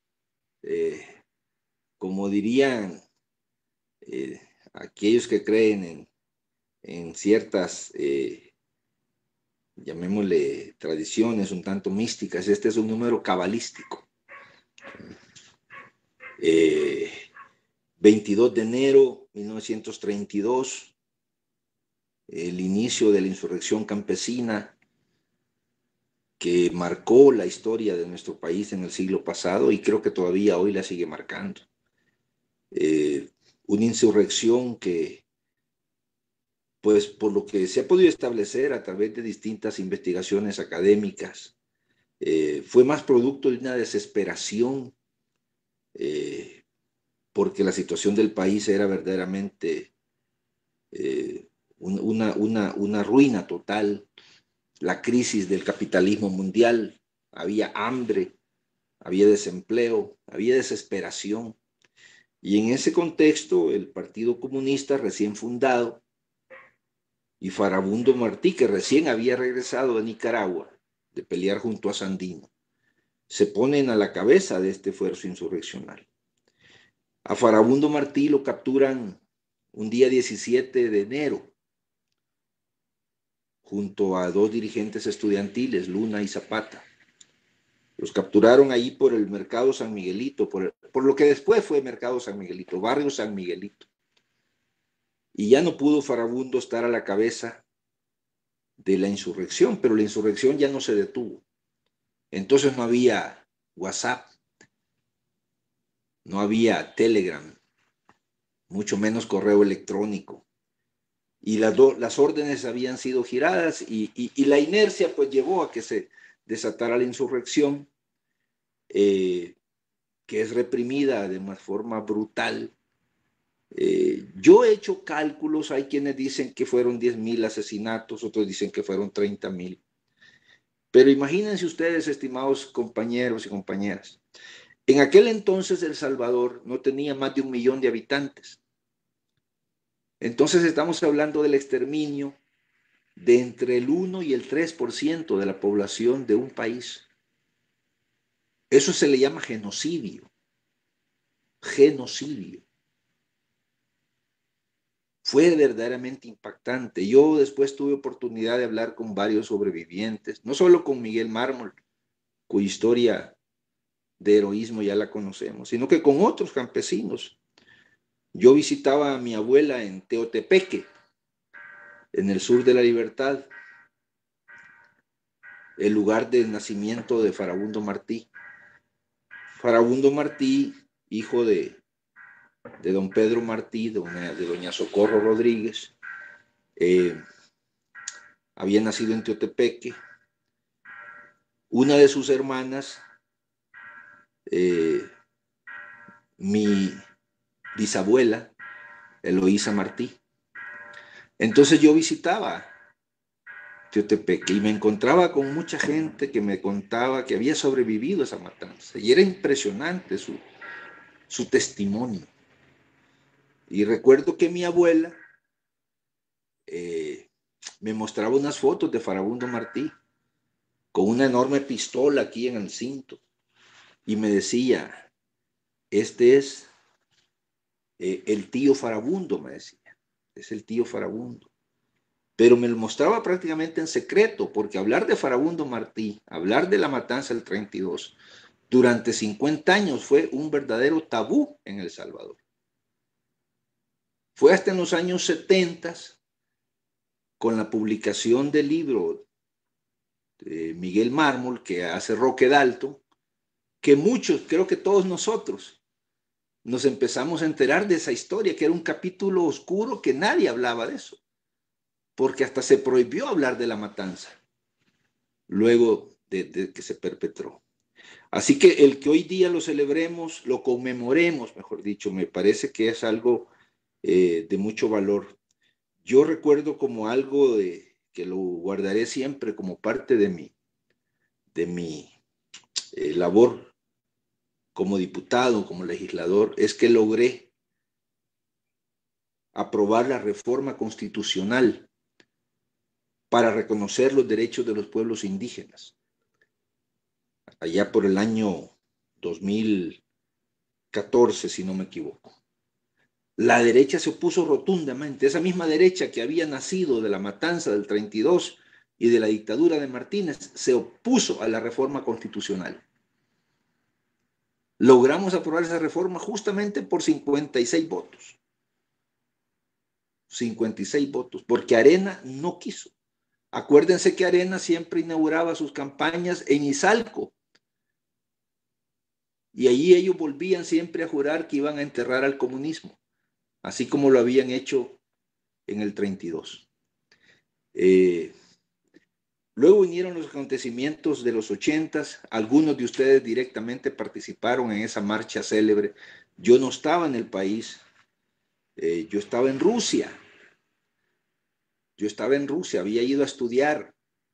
Como dirían aquellos que creen en ciertas, llamémosle, tradiciones un tanto místicas, este es un número cabalístico. 22 de enero 1932, el inicio de la insurrección campesina que marcó la historia de nuestro país en el siglo pasado y creo que todavía hoy la sigue marcando. Una insurrección que, pues por lo que se ha podido establecer a través de distintas investigaciones académicas, fue más producto de una desesperación porque la situación del país era verdaderamente una ruina total. La crisis del capitalismo mundial, había hambre, había desempleo, había desesperación. Y en ese contexto, el Partido Comunista recién fundado y Farabundo Martí, que recién había regresado a Nicaragua de pelear junto a Sandino, se ponen a la cabeza de este esfuerzo insurreccional. A Farabundo Martí lo capturan un día 17 de enero, junto a 2 dirigentes estudiantiles, Luna y Zapata. Los capturaron ahí por el Mercado San Miguelito, por lo que después fue Mercado San Miguelito, Barrio San Miguelito. Y ya no pudo Farabundo estar a la cabeza de la insurrección, pero la insurrección ya no se detuvo. Entonces no había WhatsApp, no había Telegram, mucho menos correo electrónico. Y las órdenes habían sido giradas y la inercia pues llevó a que se desatara la insurrección, que es reprimida de una forma brutal Yo he hecho cálculos, hay quienes dicen que fueron 10.000 asesinatos, otros dicen que fueron 30.000. Pero imagínense ustedes, estimados compañeros y compañeras, en aquel entonces El Salvador no tenía más de 1 millón de habitantes. Entonces estamos hablando del exterminio de entre el 1 y el 3% de la población de un país. Eso se le llama genocidio. Genocidio. Fue verdaderamente impactante. Yo después tuve oportunidad de hablar con varios sobrevivientes, no solo con Miguel Mármol, cuya historia de heroísmo ya la conocemos, sino que con otros campesinos. Yo visitaba a mi abuela en Teotepeque, en el sur de la Libertad, el lugar del nacimiento de Farabundo Martí. Farabundo Martí, hijo de don Pedro Martí, de doña Socorro Rodríguez, había nacido en Teotepeque. Una de sus hermanas, mi bisabuela, Eloísa Martí. Entonces yo visitaba Teotepeque y me encontraba con mucha gente que me contaba que había sobrevivido a esa matanza. Y era impresionante su testimonio. Y recuerdo que mi abuela me mostraba unas fotos de Farabundo Martí con una enorme pistola aquí en el cinto. Y me decía, este es el tío Farabundo, me decía. Es el tío Farabundo. Pero me lo mostraba prácticamente en secreto, porque hablar de Farabundo Martí, hablar de la matanza del 32, durante 50 años fue un verdadero tabú en El Salvador. Fue hasta en los años 70, con la publicación del libro de Miguel Mármol, que hace Roque Dalton, que muchos, creo que todos nosotros, nos empezamos a enterar de esa historia, que era un capítulo oscuro que nadie hablaba de eso, porque hasta se prohibió hablar de la matanza luego de que se perpetró. Así que el que hoy día lo celebremos, lo conmemoremos, mejor dicho, me parece que es algo de mucho valor. Yo recuerdo como algo que lo guardaré siempre como parte de mi labor como diputado, como legislador, es que logré aprobar la reforma constitucional para reconocer los derechos de los pueblos indígenas. Allá por el año 2014, si no me equivoco. La derecha se opuso rotundamente, esa misma derecha que había nacido de la matanza del 32 y de la dictadura de Martínez, se opuso a la reforma constitucional. Logramos aprobar esa reforma justamente por 56 votos. 56 votos, porque Arena no quiso. Acuérdense que Arena siempre inauguraba sus campañas en Izalco. Y allí ellos volvían siempre a jurar que iban a enterrar al comunismo, así como lo habían hecho en el 32. Luego vinieron los acontecimientos de los 80s. Algunos de ustedes directamente participaron en esa marcha célebre. Yo no estaba en el país. Yo estaba en Rusia. Había ido a estudiar.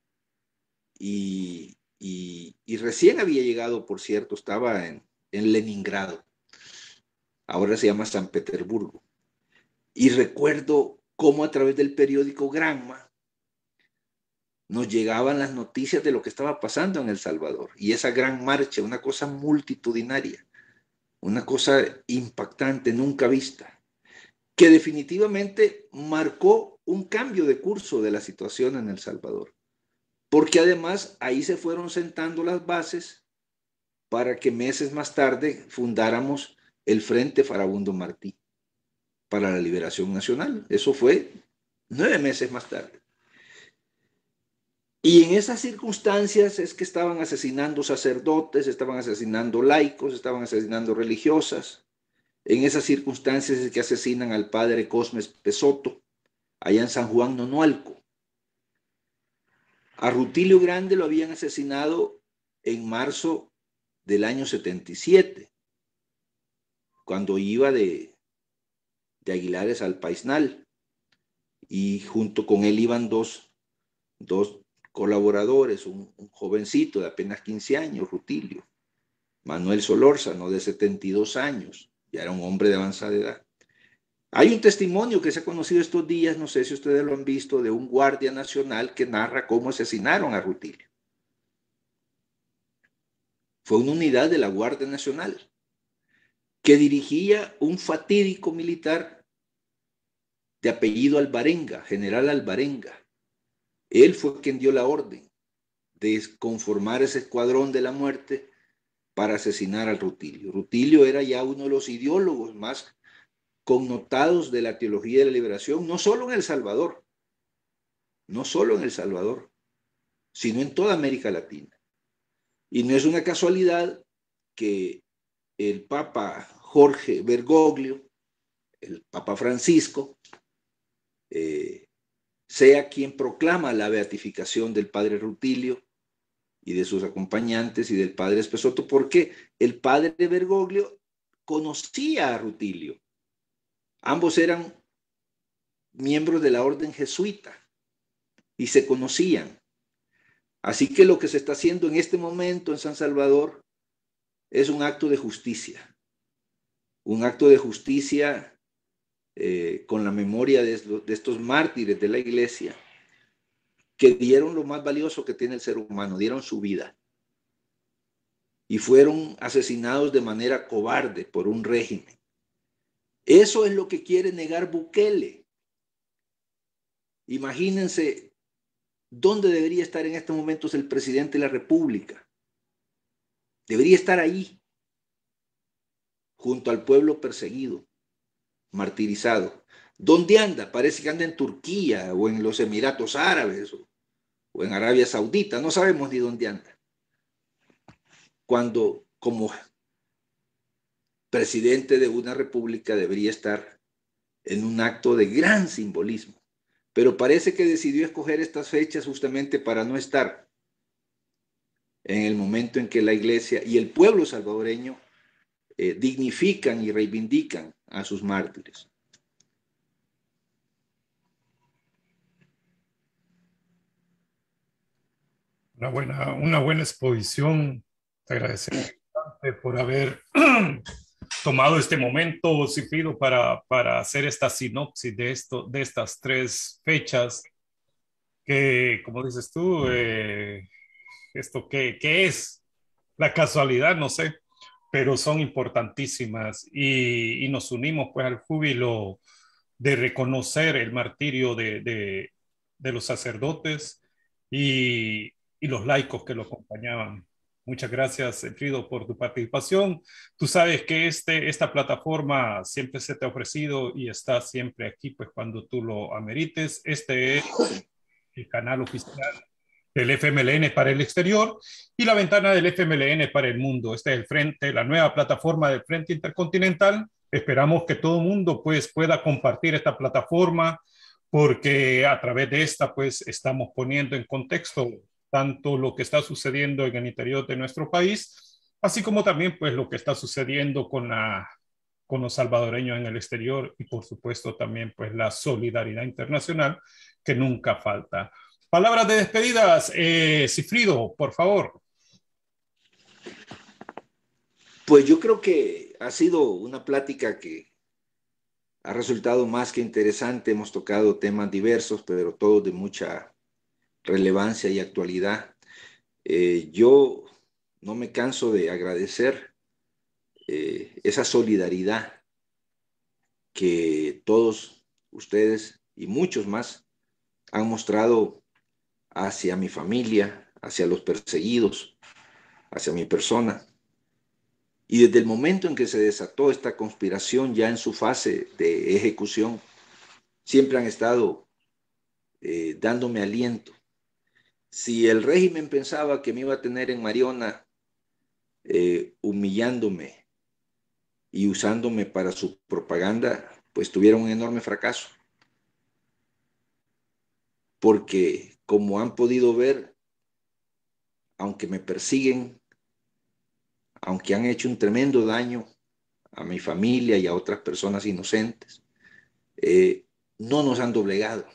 Y recién había llegado, por cierto, estaba en Leningrado. Ahora se llama San Petersburgo. Y recuerdo cómo a través del periódico Granma nos llegaban las noticias de lo que estaba pasando en El Salvador. Y esa gran marcha, una cosa multitudinaria, una cosa impactante, nunca vista, que definitivamente marcó un cambio de curso de la situación en El Salvador. Porque además ahí se fueron sentando las bases para que meses más tarde fundáramos el Frente Farabundo Martí para la Liberación Nacional. Eso fue 9 meses más tarde. Y en esas circunstancias es que estaban asesinando sacerdotes, estaban asesinando laicos, estaban asesinando religiosas. En esas circunstancias es que asesinan al padre Cosmes Pesoto, allá en San Juan Nonualco. A Rutilio Grande lo habían asesinado en marzo del año 77, cuando iba de de Aguilares al Paisnal, y junto con él iban dos colaboradores, un jovencito de apenas 15 años, Rutilio, Manuel Solórzano, de 72 años, ya era un hombre de avanzada edad. Hay un testimonio que se ha conocido estos días, no sé si ustedes lo han visto, de un guardia nacional que narra cómo asesinaron a Rutilio. Fue una unidad de la Guardia Nacional que dirigía un fatídico militar de apellido Alvarenga, general Alvarenga. Él fue quien dio la orden de conformar ese escuadrón de la muerte para asesinar al Rutilio. Rutilio era ya uno de los ideólogos más connotados de la teología de la liberación, no solo en El Salvador, sino en toda América Latina. Y no es una casualidad que el Papa Jorge Bergoglio, el Papa Francisco, sea quien proclama la beatificación del padre Rutilio y de sus acompañantes y del padre Espesoto, porque el padre Bergoglio conocía a Rutilio. Ambos eran miembros de la orden jesuita y se conocían. Así que lo que se está haciendo en este momento en San Salvador es un acto de justicia. Un acto de justicia con la memoria de estos mártires de la iglesia que dieron lo más valioso que tiene el ser humano, dieron su vida. Y fueron asesinados de manera cobarde por un régimen. Eso es lo que quiere negar Bukele. Imagínense dónde debería estar en estos momentos el presidente de la República. Debería estar ahí, junto al pueblo perseguido, martirizado. ¿Dónde anda? Parece que anda en Turquía o en los Emiratos Árabes o en Arabia Saudita. No sabemos ni dónde anda. Cuando como presidente de una república debería estar en un acto de gran simbolismo. Pero parece que decidió escoger estas fechas justamente para no estar en el momento en que la iglesia y el pueblo salvadoreño dignifican y reivindican a sus mártires. Una buena exposición. Te agradecemos por haber tomado este momento, Sigfrido, para hacer esta sinopsis de estas tres fechas que, como dices tú, esto qué es la casualidad, no sé, pero son importantísimas y nos unimos pues al júbilo de reconocer el martirio de los sacerdotes y los laicos que lo acompañaban. Muchas gracias, Frido, por tu participación. Tú sabes que esta plataforma siempre se te ha ofrecido y está siempre aquí, pues cuando tú lo amerites. Este es el canal oficial del FMLN para el exterior y la ventana del FMLN para el mundo. Este es el frente, la nueva plataforma del Frente Intercontinental. Esperamos que todo el mundo pues pueda compartir esta plataforma porque a través de esta pues estamos poniendo en contexto tanto lo que está sucediendo en el interior de nuestro país, así como también pues lo que está sucediendo con los salvadoreños en el exterior y por supuesto también pues la solidaridad internacional que nunca falta. Palabras de despedidas, Sigfrido, por favor. Pues yo creo que ha sido una plática que ha resultado más que interesante. Hemos tocado temas diversos, pero todos de mucha relevancia y actualidad. Yo no me canso de agradecer esa solidaridad que todos ustedes y muchos más han mostrado hacia mi familia, hacia los perseguidos, hacia mi persona. Y desde el momento en que se desató esta conspiración ya en su fase de ejecución, siempre han estado dándome aliento. Si el régimen pensaba que me iba a tener en Mariona humillándome y usándome para su propaganda, pues tuvieron un enorme fracaso. Porque como han podido ver, aunque me persiguen, aunque han hecho un tremendo daño a mi familia y a otras personas inocentes, no nos han doblegado,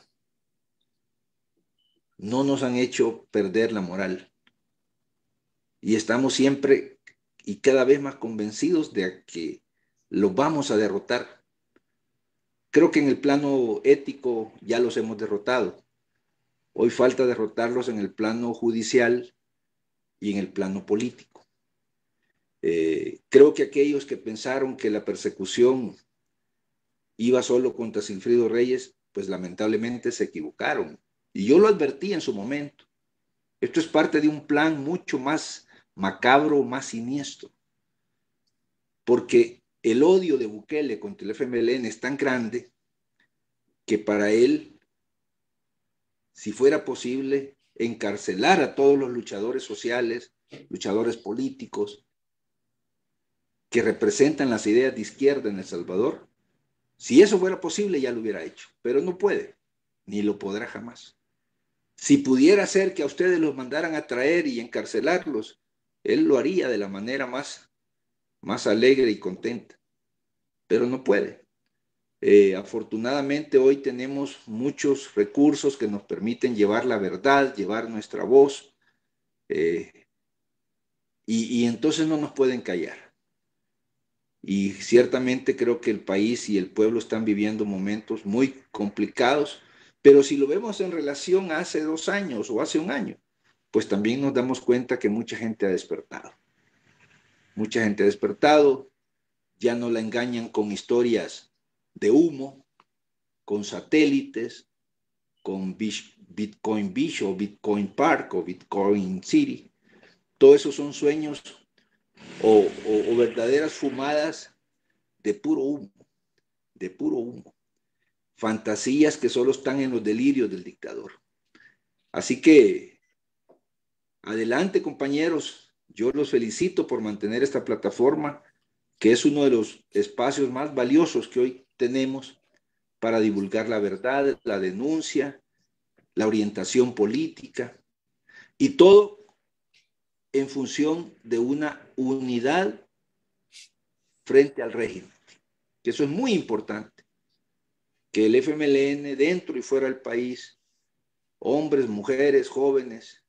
no nos han hecho perder la moral. Y estamos siempre y cada vez más convencidos de que los vamos a derrotar. Creo que en el plano ético ya los hemos derrotado. Hoy falta derrotarlos en el plano judicial y en el plano político. Creo que aquellos que pensaron que la persecución iba solo contra Sigfrido Reyes, pues lamentablemente se equivocaron. Y yo lo advertí en su momento. Esto es parte de un plan mucho más macabro, más siniestro. Porque el odio de Bukele contra el FMLN es tan grande que para él, si fuera posible, encarcelar a todos los luchadores sociales, luchadores políticos, que representan las ideas de izquierda en El Salvador, si eso fuera posible ya lo hubiera hecho, pero no puede, ni lo podrá jamás. Si pudiera ser que a ustedes los mandaran a traer y encarcelarlos, él lo haría de la manera más alegre y contenta, pero no puede. Afortunadamente hoy tenemos muchos recursos que nos permiten llevar la verdad, llevar nuestra voz, y entonces no nos pueden callar. Y ciertamente creo que el país y el pueblo están viviendo momentos muy complicados, pero si lo vemos en relación a hace 2 años o hace 1 año, pues también nos damos cuenta que mucha gente ha despertado. Mucha gente ha despertado, ya no la engañan con historias de humo, con satélites, con Bitcoin Beach o Bitcoin Park o Bitcoin City. Todo eso son sueños o verdaderas fumadas de puro humo, de puro humo. Fantasías que solo están en los delirios del dictador. Así que, adelante, compañeros. Yo los felicito por mantener esta plataforma, que es uno de los espacios más valiosos que hoy tenemos para divulgar la verdad, la denuncia, la orientación política, y todo en función de una unidad frente al régimen, que eso es muy importante, que el FMLN dentro y fuera del país, hombres, mujeres, jóvenes,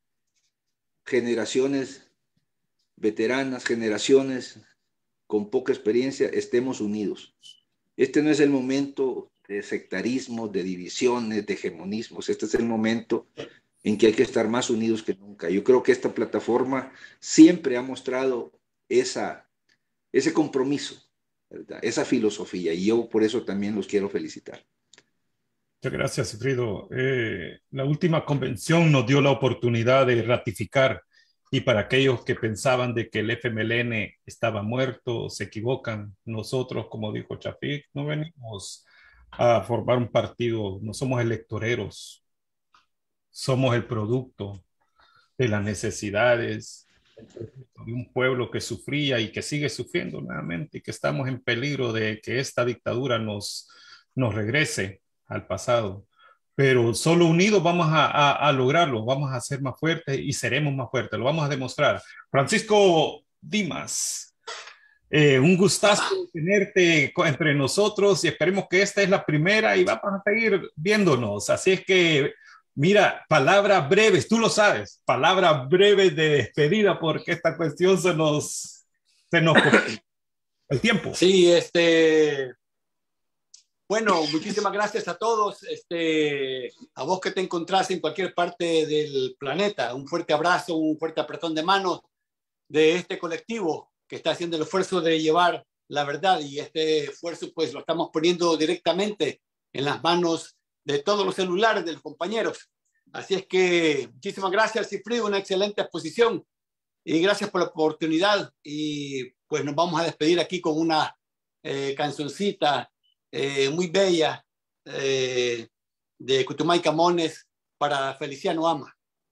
generaciones veteranas, generaciones con poca experiencia, estemos unidos. Este no es el momento de sectarismo, de divisiones, de hegemonismos. Este es el momento en que hay que estar más unidos que nunca. Yo creo que esta plataforma siempre ha mostrado ese compromiso, ¿verdad? Esa filosofía, y yo por eso también los quiero felicitar. Muchas gracias, Sigfrido. La última convención nos dio la oportunidad de ratificar, y para aquellos que pensaban de que el FMLN estaba muerto, se equivocan. Nosotros, como dijo Chafik, no venimos a formar un partido, no somos electoreros, somos el producto de las necesidades de un pueblo que sufría y que sigue sufriendo nuevamente, y que estamos en peligro de que esta dictadura nos regrese al pasado. Pero solo unidos vamos a lograrlo, vamos a ser más fuertes y seremos más fuertes, lo vamos a demostrar. Francisco Dimas, un gustazo tenerte entre nosotros, y esperemos que esta es la primera y vamos a seguir viéndonos. Así es que, mira, palabras breves, tú lo sabes, palabras breves de despedida, porque esta cuestión se nos el tiempo. Sí, bueno, muchísimas gracias a todos. A vos que te encontrás en cualquier parte del planeta, un fuerte abrazo, un fuerte apretón de manos de este colectivo que está haciendo el esfuerzo de llevar la verdad, y este esfuerzo pues lo estamos poniendo directamente en las manos de todos los celulares de los compañeros. Así es que muchísimas gracias, Sigfrido, una excelente exposición, y gracias por la oportunidad. Y pues nos vamos a despedir aquí con una cancioncita muy bella de Cutumay Camones para Feliciano Ama.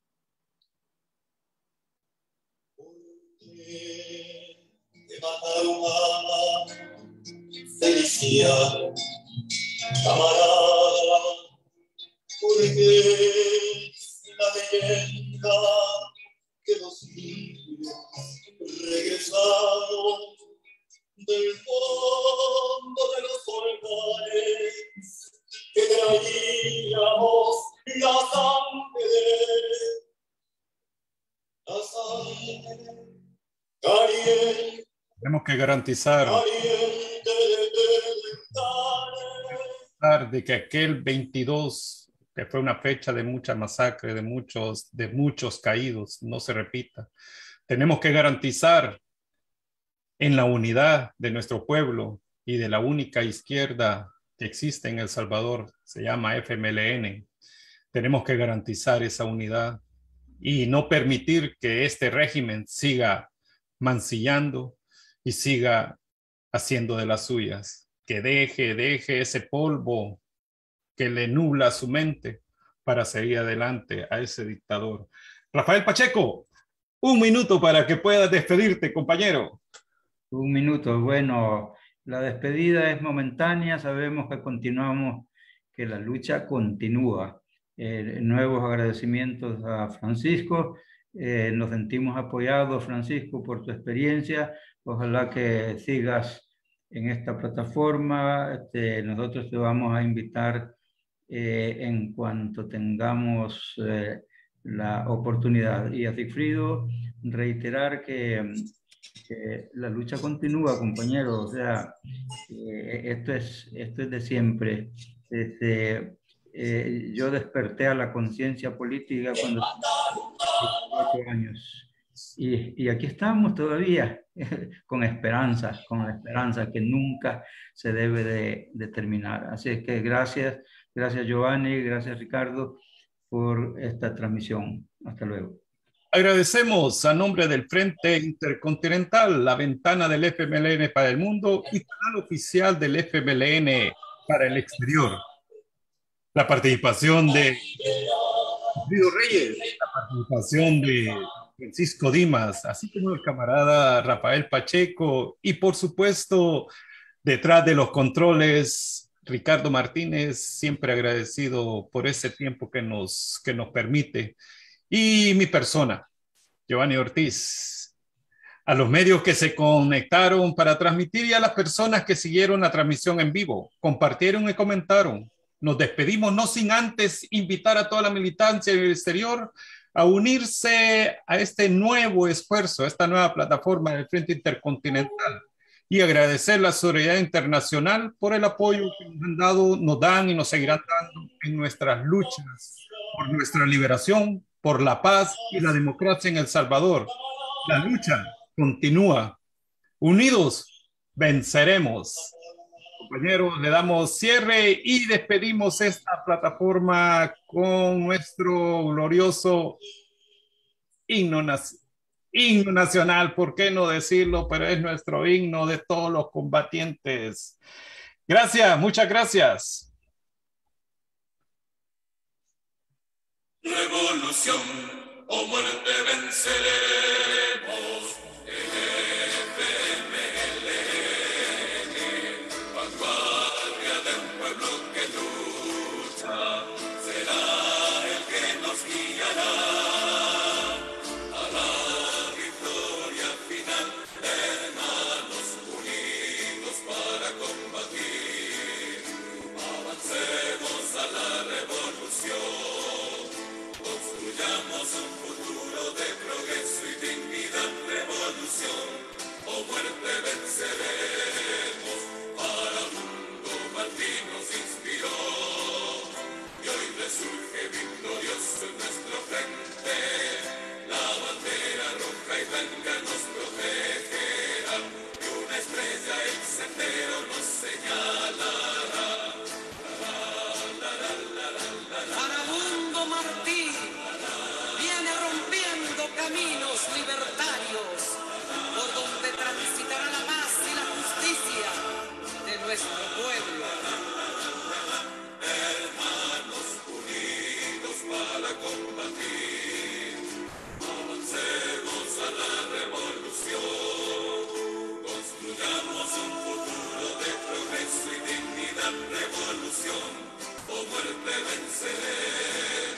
Feliciano, camarada, porque es la leyenda que los niños regresaron del fondo de los volcanes traíamos la sangre caliente. Tenemos que garantizar de que aquel 22, que fue una fecha de mucha masacre, de muchos caídos, no se repita. Tenemos que garantizar en la unidad de nuestro pueblo y de la única izquierda que existe en El Salvador, se llama FMLN. Tenemos que garantizar esa unidad y no permitir que este régimen siga mancillando y siga haciendo de las suyas, que deje ese polvo que le nubla su mente para seguir adelante a ese dictador. Rafael Pacheco, 1 minuto para que puedas despedirte, compañero. 1 minuto. Bueno, la despedida es momentánea, sabemos que continuamos, que la lucha continúa. Nuevos agradecimientos a Francisco. Nos sentimos apoyados, Francisco, por tu experiencia. Ojalá que sigas en esta plataforma. Nosotros te vamos a invitar en cuanto tengamos la oportunidad. Y a Sigfrido, reiterar que la lucha continúa, compañeros. O sea, esto es de siempre. Yo desperté a la conciencia política cuando tenía 4 años. Y aquí estamos todavía con esperanza que nunca se debe de terminar. Así es que gracias Giovanni, gracias Ricardo por esta transmisión. Hasta luego. Agradecemos a nombre del Frente Intercontinental, la ventana del FMLN para el mundo y canal oficial del FMLN para el exterior. La participación de Guido Reyes, la participación de Francisco Dimas, así como el camarada Rafael Pacheco y por supuesto detrás de los controles Ricardo Martínez, siempre agradecido por ese tiempo que nos permite, y mi persona, Giovanni Ortiz, a los medios que se conectaron para transmitir y a las personas que siguieron la transmisión en vivo, compartieron y comentaron. Nos despedimos no sin antes invitar a toda la militancia del exterior a unirse a este nuevo esfuerzo, a esta nueva plataforma del Frente Intercontinental y agradecer la solidaridad internacional por el apoyo que nos han dado, nos dan y nos seguirán dando en nuestras luchas por nuestra liberación, por la paz y la democracia en El Salvador. La lucha continúa. Unidos venceremos. Compañeros, le damos cierre y despedimos esta plataforma con nuestro glorioso himno nacional, ¿por qué no decirlo? Pero es nuestro himno de todos los combatientes. Gracias, muchas gracias. Revolución o muerte venceremos. Vanguardia de un pueblo que lucha, será el que nos guiará a la victoria final. Hermanos unidos para combatir, avancemos a la revolución, construyamos un futuro de progreso y dignidad. Revolución o muerte venceremos. Para el mundo Martín nos inspiró y hoy resurge victorioso en nuestro frente. La bandera roja y blanca nos protegerá y una estrella el sendero nos señalará. Farabundo Martí viene rompiendo caminos libertarios por donde transitará la paz y la justicia de nuestro pueblo. Hermanos unidos para combatir, avancemos a la revolución, construyamos un futuro de progreso y dignidad. Revolución o muerte venceremos.